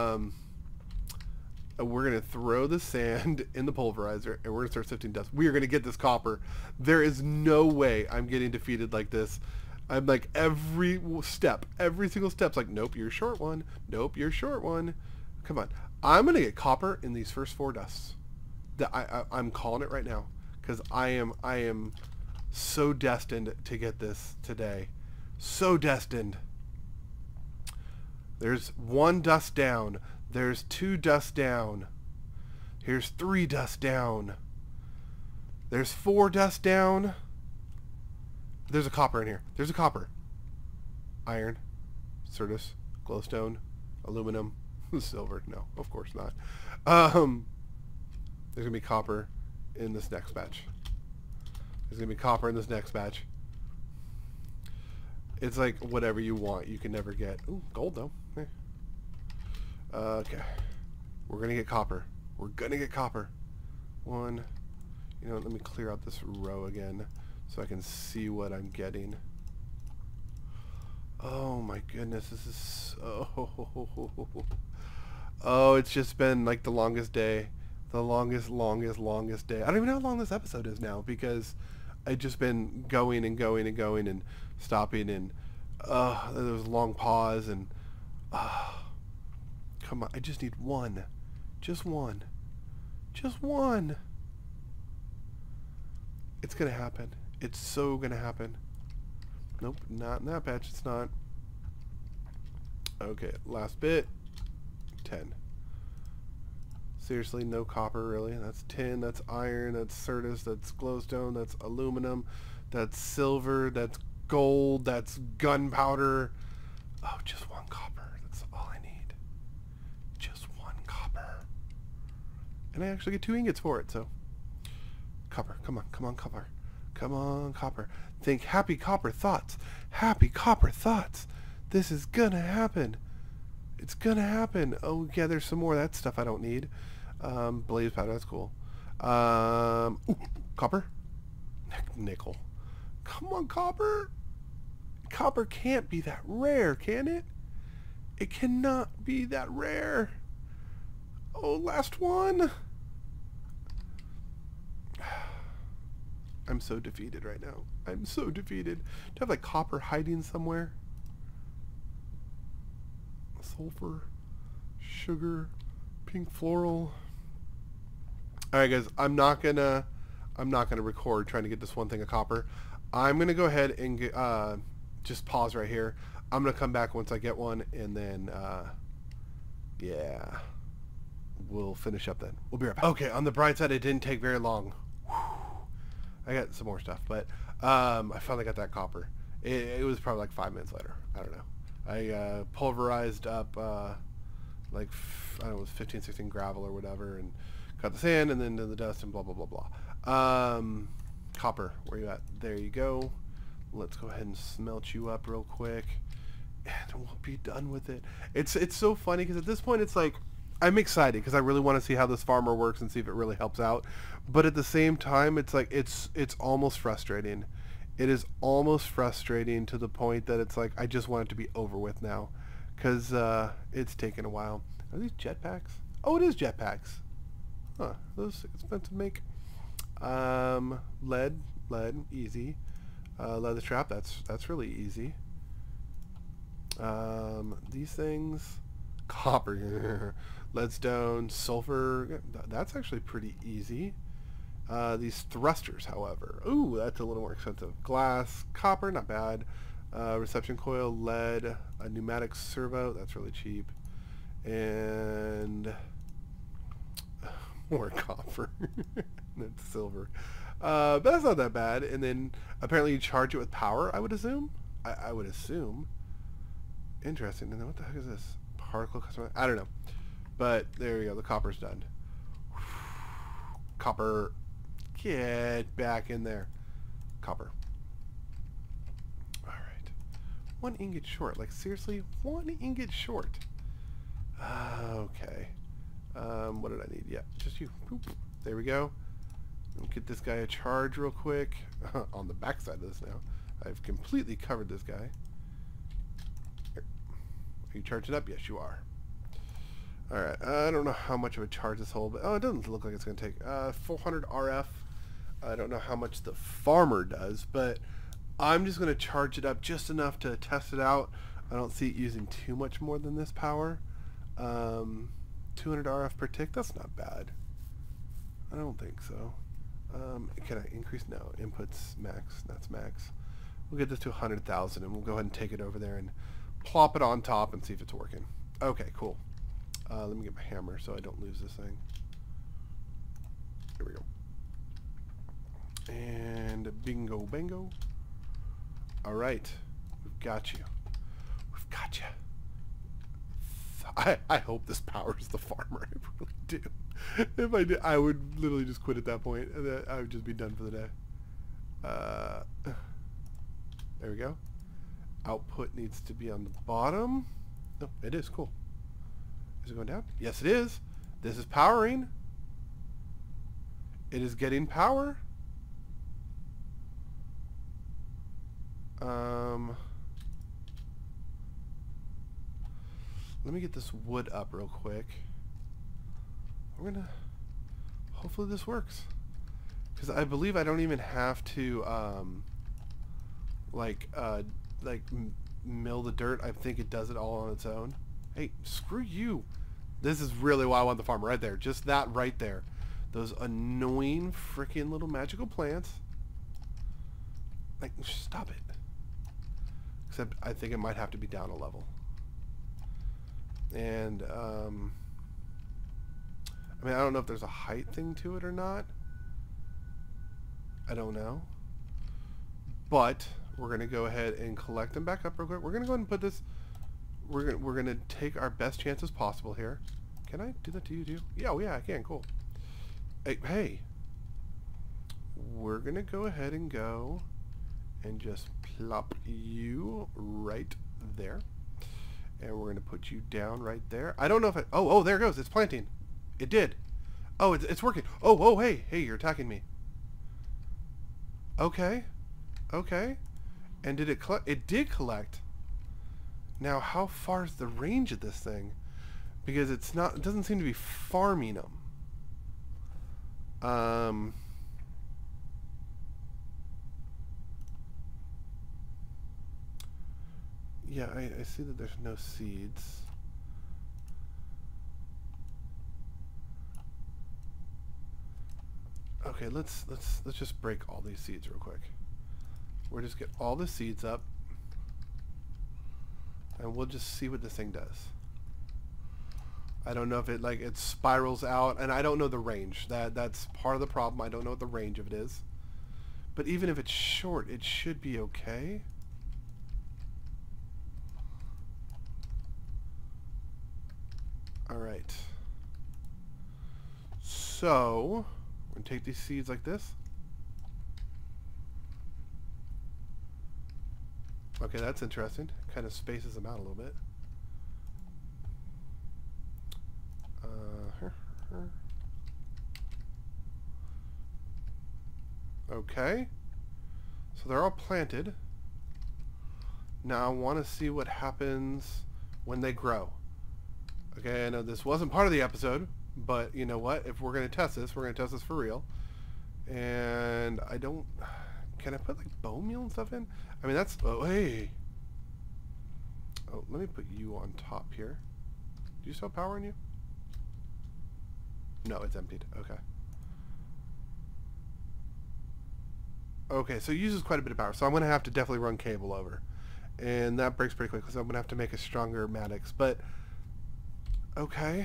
We're gonna throw the sand in the pulverizer, and we're gonna start sifting dust. We are gonna get this copper. There is no way I'm getting defeated like this. I'm like every single step's like, nope, you're short one. Nope, you're short one. Come on, I'm gonna get copper in these first 4 dusts. I'm calling it right now, because I am so destined to get this today. So destined. There's 1 dust down. There's 2 dust down. Here's 3 dust down. There's 4 dust down. There's a copper in here. There's a copper. Iron. Certus. Glowstone. Aluminum. Silver. No, of course not. There's going to be copper in this next batch. There's going to be copper in this next batch. It's like whatever you want, you can never get. Ooh, gold though. Eh. Okay. We're going to get copper. We're going to get copper. 1. You know, let me clear out this row again so I can see what I'm getting. Oh my goodness, this is so... Oh, it's just been like the longest day. The longest day. I don't even know how long this episode is now, because I've just been going and stopping, and there was a long pause, and come on, I just need 1. Just 1. Just 1. It's gonna happen. It's so gonna happen. Nope, not in that patch, it's not. Okay, last bit. 10. Seriously, no copper really. That's tin, that's iron, that's certus, that's glowstone, that's aluminum, that's silver, that's gold, that's gunpowder. Oh, just 1 copper. That's all I need. Just 1 copper. And I actually get 2 ingots for it, so. Copper, come on, copper. Come on, copper. Think happy copper thoughts. Happy copper thoughts. This is gonna happen. It's gonna happen. Oh, yeah, there's some more of that stuff I don't need. Blaze powder, that's cool. Ooh, copper? Nickel. Come on, copper. Copper can't be that rare, can it? It cannot be that rare. Oh, last one. I'm so defeated right now. I'm so defeated. Do I have like copper hiding somewhere? Sulfur, sugar, pink floral. Alright guys, I'm not gonna record trying to get this 1 thing of copper. I'm gonna go ahead and get, just pause right here. I'm gonna come back once I get 1, and then yeah, we'll finish up then. We'll be right back. Okay, on the bright side, it didn't take very long. Whew. I got some more stuff, but I finally got that copper. It was probably like 5 minutes later. I don't know. I pulverized up like, I don't know, it was 15, 16 gravel or whatever, and got the sand and then the dust and blah, blah, blah, blah. Copper, where you at? There you go. Let's go ahead and smelt you up real quick, and we'll be done with it. It's so funny because at this point it's like, I'm excited because I really want to see how this farmer works and see if it really helps out. But at the same time, it's like, it's almost frustrating. It is almost frustrating to the point that it's like, I just want it to be over with now. Because it's taken a while. Are these jetpacks? Oh, it is jetpacks. Huh, those expensive to make. Lead, easy. Leather trap, that's really easy. These things, copper, leadstone, sulfur, that's actually pretty easy. These thrusters, however, ooh, that's a little more expensive. Glass, copper, not bad. Reception coil, lead, a pneumatic servo, that's really cheap. And more copper. That's silver. But that's not that bad. And then apparently you charge it with power, I would assume. I would assume. Interesting. And then what the heck is this? Particle customer? I don't know. But there we go. The copper's done. Copper. Get back in there. Copper. Alright. 1 ingot short. Like, seriously? 1 ingot short. Okay. What did I need? Yeah, just you. Boop. There we go. We'll get this guy a charge real quick. On the back side of this now. I've completely covered this guy. Here. Are you charging up? Yes, you are. Alright, I don't know how much of a charge this whole, but oh, it doesn't look like it's going to take 400 RF. I don't know how much the farmer does, but I'm just going to charge it up just enough to test it out. I don't see it using too much more than this power. 200 RF per tick, that's not bad. I don't think so. Can I increase? No, inputs max, that's max. We'll get this to 100,000 and we'll go ahead and take it over there and plop it on top and see if it's working. Okay, cool. Let me get my hammer so I don't lose this thing. Here we go. And bingo bango. Alright. We've got you. We've got you. I hope this powers the farmer. I really do. If I did, I would literally just quit at that point. And I would just be done for the day. There we go. Output needs to be on the bottom. Oh, it is. Cool. Is it going down? Yes, it is. This is powering. It is getting power. Let me get this wood up real quick. We're gonna... Hopefully this works. Because I believe I don't even have to, mill the dirt. I think it does it all on its own. Hey, screw you. This is really why I want the farmer right there. Just that right there. Those annoying freaking little magical plants. Like, stop it. Except I think it might have to be down a level. And, I mean, I don't know if there's a height thing to it or not. I don't know. But we're going to go ahead and collect them back up real quick. We're going to go ahead and put this... We're gonna take our best chances possible here. Can I do that to you too? Yeah, oh yeah, I can. Cool. Hey, we're gonna go ahead and go and just plop you right there, and we're gonna put you down right there. I don't know if I... Oh, there it goes. It's planting. It did. Oh, it's working. Oh, hey, you're attacking me. Okay. And did it collect? It did collect. Now, how far is the range of this thing? Because it's not... It doesn't seem to be farming them. Yeah, I see that there's no seeds. Okay, let's just break all these seeds real quick. We'll just get all the seeds up. And we'll just see what this thing does. I don't know if it spirals out, and I don't know the range. That's part of the problem. I don't know what the range of it is. But even if it's short, it should be okay. All right. So we're gonna take these seeds like this. Okay, that's interesting. Kind of spaces them out a little bit. Okay. So they're all planted. Now I want to see what happens when they grow. Okay, I know this wasn't part of the episode, but you know what? If we're going to test this, we're going to test this for real. And I don't... Can I put like bone meal and stuff in? I mean, that's... Oh, hey! Oh, let me put you on top here. Do you still have power in you? No, it's emptied. Okay. Okay, so it uses quite a bit of power. So I'm going to have to definitely run cable over. And that breaks pretty quickly, so I'm going to have to make a stronger Maddox. But, okay.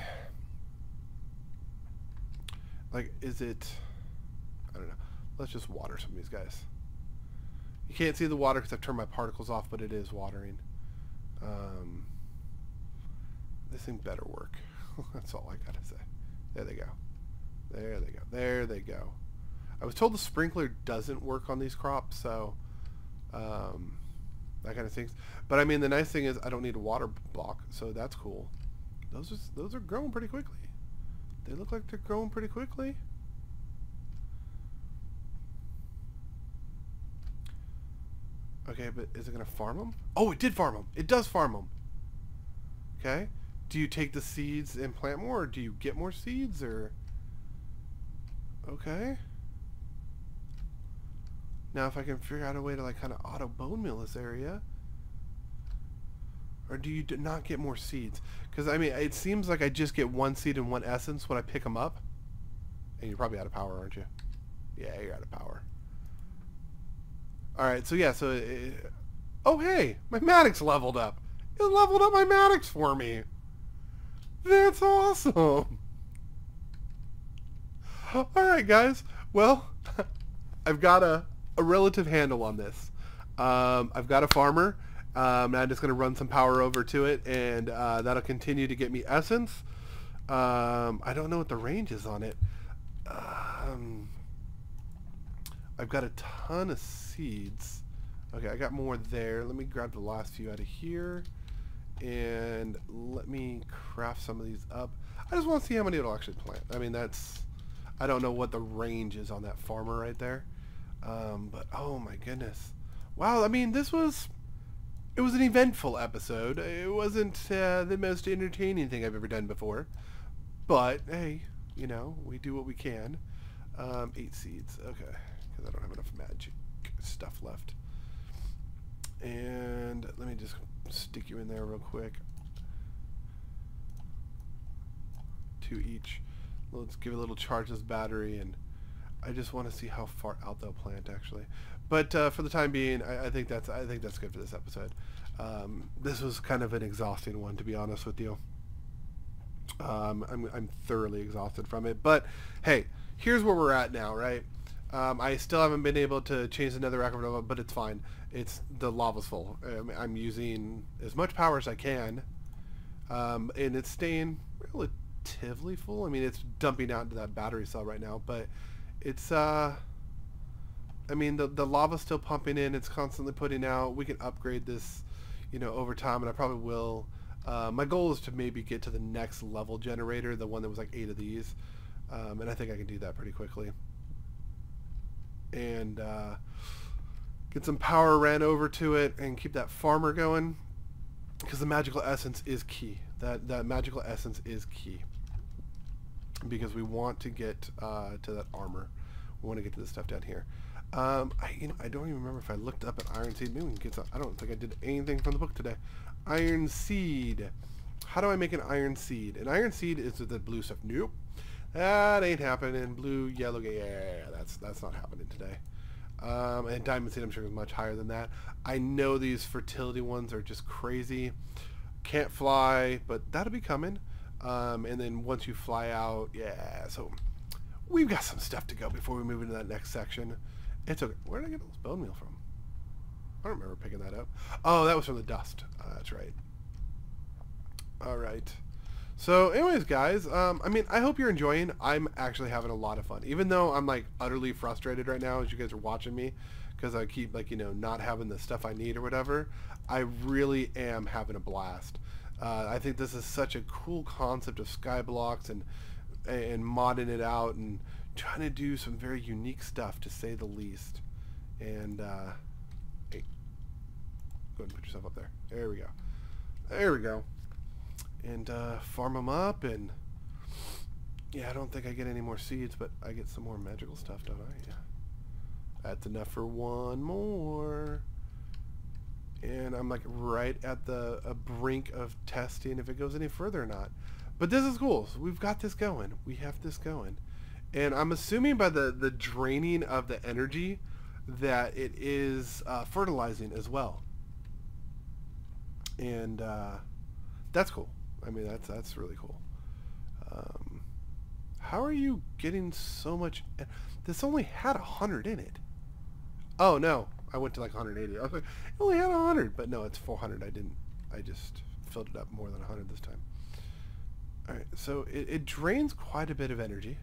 Like, is it... I don't know. Let's just water some of these guys. You can't see the water because I've turned my particles off, but it is watering. This thing better work. That's all I gotta say. There they go. There they go. There they go. I was told the sprinkler doesn't work on these crops, so that kind of things. But I mean, the nice thing is I don't need a water block, so that's cool. Those are growing pretty quickly. They look like they're growing pretty quickly. Okay, but is it gonna farm them? Oh, it did farm them. It does farm them. Okay. Do you take the seeds and plant more, or do you get more seeds, or... Okay. Now if I can figure out a way to like kind of auto bone meal this area. Or do you not get more seeds? Because I mean, it seems like I just get one seed and one essence when I pick them up. And you're probably out of power, aren't you? Yeah, you're out of power. Alright, so yeah, so... oh hey! My Maddox leveled up! It leveled up my Maddox for me! That's awesome! Alright guys, well, I've got a relative handle on this. I've got a farmer, and I'm just going to run some power over to it, and that'll continue to get me essence. I don't know what the range is on it. I've got a ton of seeds. Okay, I got more there. Let me grab the last few out of here. And let me craft some of these up. I just want to see how many it'll actually plant. I mean, that's... I don't know what the range is on that farmer right there. But, oh my goodness. Wow, I mean, this was... It was an eventful episode. It wasn't the most entertaining thing I've ever done before. But, hey, you know, we do what we can. 8 seeds. Okay. Because I don't have enough magic stuff left. And let me just stick you in there real quick. 2 each. Let's give it a little charge this battery, and I just want to see how far out they'll plant actually. But for the time being, I think that's good for this episode. This was kind of an exhausting one, to be honest with you. I'm thoroughly exhausted from it. But hey, here's where we're at now, right? I still haven't been able to change the netherrack or whatever, but it's fine. It's the lava's full. I'm using as much power as I can, and it's staying relatively full. I mean, it's dumping out into that battery cell right now, but it's I mean, the lava's still pumping in. It's constantly putting out. We can upgrade this, you know, over time, and I probably will. My goal is to maybe get to the next level generator, the one that was like 8 of these, and I think I can do that pretty quickly. And get some power ran over to it and keep that farmer going, because the magical essence is key. That magical essence is key, because we want to get to that armor. We want to get to this stuff down here. I don't even remember if I looked up at Iron Seed. Maybe we can get some. I don't think I did anything from the book today. Iron Seed. How do I make an Iron Seed? An Iron Seed is the blue stuff. Nope. That ain't happening. Blue, yellow, yeah, that's not happening today. And Diamond Seed, I'm sure, is much higher than that. I know these fertility ones are just crazy. Can't fly, but that'll be coming. And then once you fly out, yeah, so we've got some stuff to go before we move into that next section. It's okay. Where did I get this bone meal from? I don't remember picking that up. Oh, that was from the dust. That's right. All right. So anyways, guys, I mean, I hope you're enjoying. I'm actually having a lot of fun, even though I'm like utterly frustrated right now as you guys are watching me, because I keep like, you know, not having the stuff I need or whatever. I really am having a blast. I think this is such a cool concept of Skyblocks and modding it out and trying to do some very unique stuff, to say the least. And hey, go ahead and put yourself up there. There we go. There we go. And farm them up, and yeah, I don't think I get any more seeds, but I get some more magical stuff, don't I? Yeah. That's enough for one more. And I'm like right at the brink of testing if it goes any further or not. But this is cool. So we've got this going. We have this going. And I'm assuming by the draining of the energy that it is fertilizing as well. And that's cool. I mean, that's really cool. How are you getting so much? This only had 100 in it. Oh no, I went to like 180. I was like, it only had 100, but no, it's 400. I just filled it up more than 100 this time. All right, so it drains quite a bit of energy.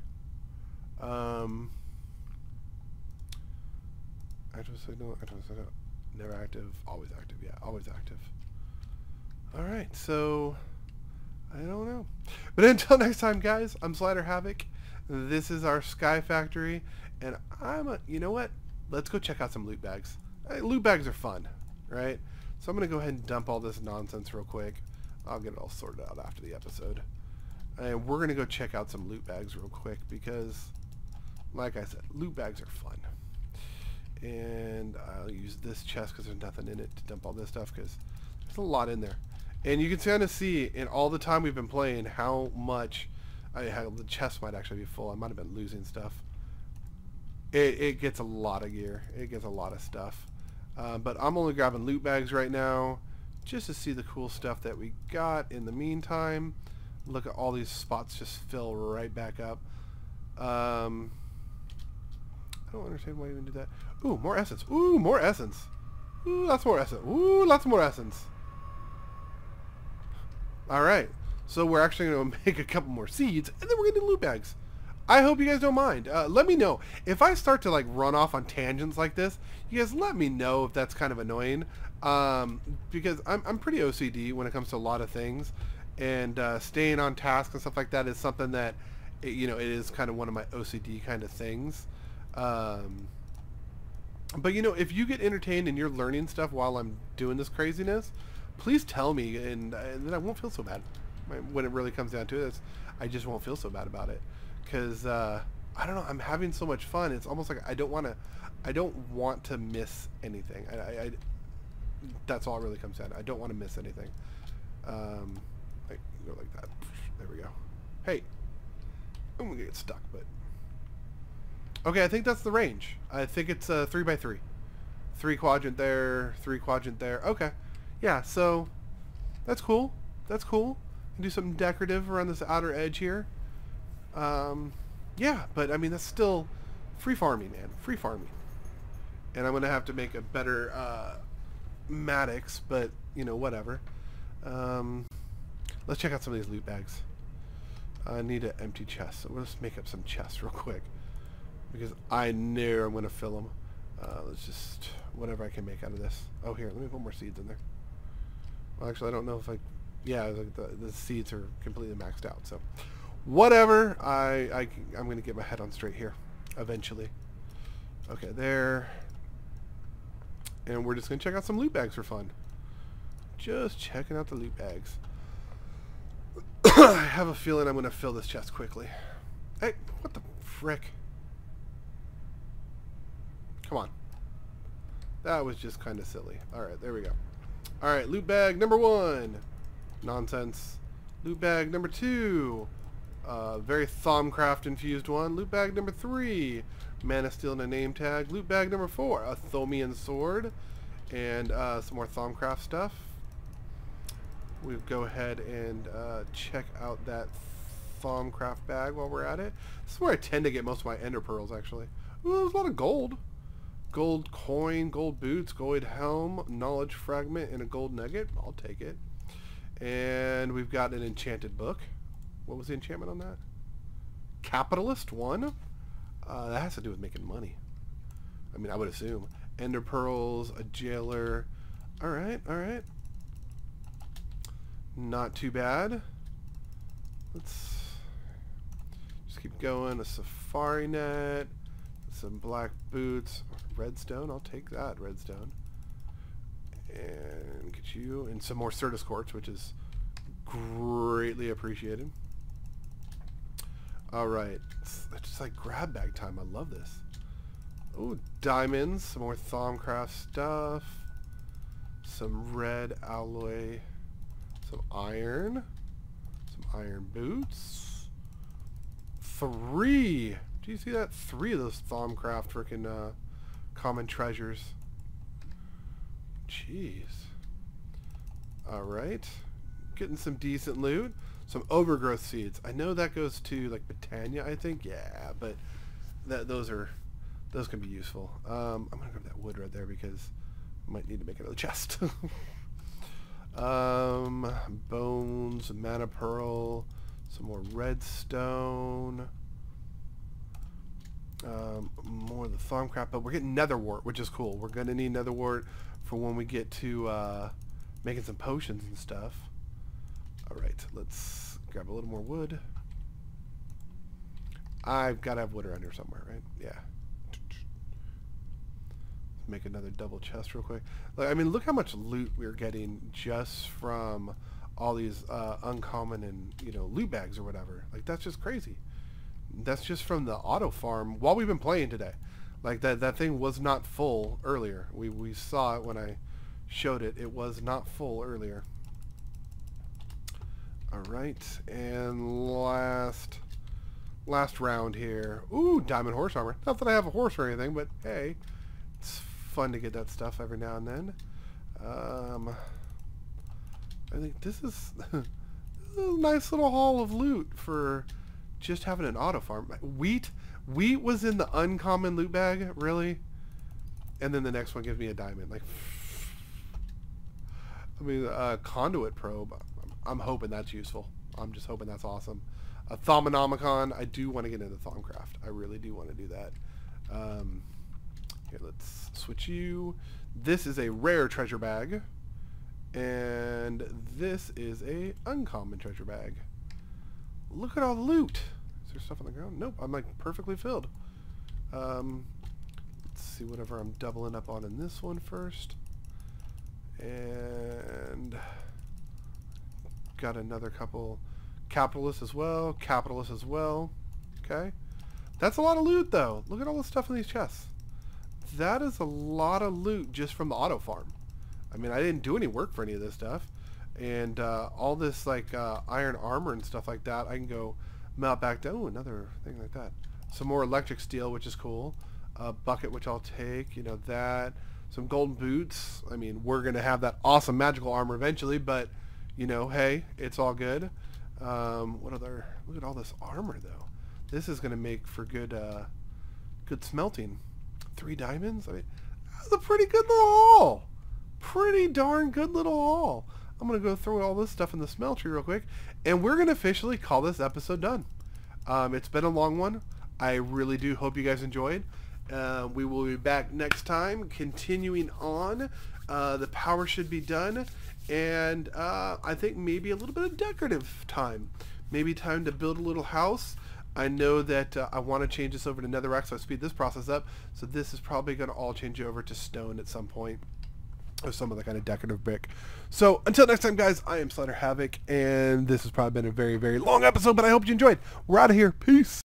Active signal, never active, always active. Yeah, always active. All right, so I don't know. But until next time, guys, I'm Slider Havoc. This is our Sky Factory, and you know what? Let's go check out some loot bags. Loot bags are fun, right? So I'm going to go ahead and dump all this nonsense real quick. I'll get it all sorted out after the episode. And we're going to go check out some loot bags real quick because, like I said, loot bags are fun. And I'll use this chest because there's nothing in it to dump all this stuff because there's a lot in there. And you can kind of see in all the time we've been playing how much the chest might actually be full. I might have been losing stuff. It gets a lot of gear. It gets a lot of stuff. But I'm only grabbing loot bags right now just to see the cool stuff that we got. In the meantime, look at all these spots just fill right back up. I don't understand why you even do that. Ooh, more essence. Ooh, more essence. Ooh, lots more essence. Ooh, lots more essence. Alright, so we're actually going to make a couple more seeds, and then we're going to do loot bags. I hope you guys don't mind. Let me know. If I start to like run off on tangents like this, you guys let me know if that's kind of annoying. Because I'm pretty OCD when it comes to a lot of things. And staying on task and stuff like that is something that, you know, it is kind of one of my OCD kind of things. But, you know, if you get entertained and you're learning stuff while I'm doing this craziness, please tell me, and then I won't feel so bad. When it really comes down to it, I just won't feel so bad about it. Because, I don't know, I'm having so much fun. It's almost like I don't want to miss anything. That's all it really comes down to. I don't want to miss anything. Like, go like that. There we go. Hey. I'm going to get stuck, but... Okay, I think that's the range. I think it's 3x3. 3 quadrant there, 3 quadrant there. Okay. Yeah, so that's cool. That's cool. Do something decorative around this outer edge here. Yeah, but I mean, that's still free farming, man. Free farming. And I'm going to have to make a better Maddox, but, you know, whatever. Let's check out some of these loot bags. I need an empty chest, so let's make up some chests real quick. Because I know I'm going to fill them. Let's just, whatever I can make out of this. Oh, here, let me put more seeds in there. Well, actually, I don't know if yeah, like the seeds are completely maxed out, so whatever. I'm going to get my head on straight here eventually. Okay, there. And we're just going to check out some loot bags for fun. Just checking out the loot bags. I have a feeling I'm going to fill this chest quickly. Hey, what the frick? Come on. That was just kind of silly. Alright, there we go. Alright, loot bag number 1. Nonsense. Loot bag number 2. Very Thaumcraft infused one. Loot bag number 3. Mana Steel and a name tag. Loot bag number 4. A Thomian sword. And some more Thaumcraft stuff. we'll go ahead and check out that Thaumcraft bag while we're at it. This is where I tend to get most of my ender pearls, actually. Ooh, there's a lot of gold. Gold coin, gold boots, gold helm, knowledge fragment, and a gold nugget. I'll take it. And we've got an enchanted book. What was the enchantment on that? Capitalist 1? That has to do with making money. I mean, I would assume. Ender pearls, a jailer. Alright, alright. Not too bad. Let's just keep going. A safari net. Some black boots. Redstone. I'll take that, redstone. And get you. And some more Certus quartz, which is greatly appreciated. Alright. It's just like grab bag time. I love this. Ooh, diamonds. Some more Thaumcraft stuff. Some red alloy. Some iron. Some iron boots. 3! Do you see that? 3 of those Thaumcraft frickin' common treasures. Jeez. Alright. Getting some decent loot. Some overgrowth seeds. I know that goes to like Britannia, I think. Yeah, but those can be useful. I'm gonna grab that wood right there because I might need to make another chest. Bones, mana pearl, some more redstone. More of the Thaumcraft, but we're getting nether wart, which is cool. We're gonna need nether wart for when we get to making some potions and stuff. Alright, let's grab a little more wood. I've got to have wood around here somewhere, right? Yeah. Make another double chest real quick. Like, I mean, look how much loot we're getting just from all these uncommon and, you know, loot bags or whatever. Like, that's just crazy. That's just from the auto farm while we've been playing today. Like, that thing was not full earlier. We saw it when I showed it. It was not full earlier. Alright, and last round here. Ooh, diamond horse armor. Not that I have a horse or anything, but hey, it's fun to get that stuff every now and then. I think this is a nice little haul of loot for just having an auto farm. Wheat was in the uncommon loot bag, really? And then the next one gives me a diamond. Like, I mean, conduit probe. I'm hoping that's useful. I'm just hoping that's awesome. A Thaumonomicon. I do want to get into Thaumcraft. I really do want to do that. Here, let's switch you. This is a rare treasure bag. And this is a uncommon treasure bag. Look at all the loot. Is there stuff on the ground? Nope. I'm like perfectly filled. Let's see whatever I'm doubling up on in this one first. And got another couple capitalists as well. Okay. That's a lot of loot though. Look at all the stuff in these chests. That is a lot of loot just from the auto farm. I mean, I didn't do any work for any of this stuff. And all this like iron armor and stuff like that, I can go melt back down. Ooh, another thing like that. Some more electric steel, which is cool. A bucket, which I'll take. You know, that. Some golden boots. I mean, we're going to have that awesome magical armor eventually, but, you know, hey, it's all good. What other... Look at all this armor, though. This is going to make for good good smelting. 3 diamonds? I mean, that's a pretty good little haul. Pretty darn good little haul. I'm going to go throw all this stuff in the smeltery real quick, and we're going to officially call this episode done. It's been a long one. I really do hope you guys enjoyed. We will be back next time, continuing on. The power should be done, and I think maybe a little bit of decorative time. Maybe time to build a little house. I know that I want to change this over to netherrack, so I speed this process up. So this is probably going to all change over to stone at some point, or some other kind of decorative brick. So until next time, guys, I am Slider Havoc, and this has probably been a very, very long episode, but I hope you enjoyed. We're out of here. Peace.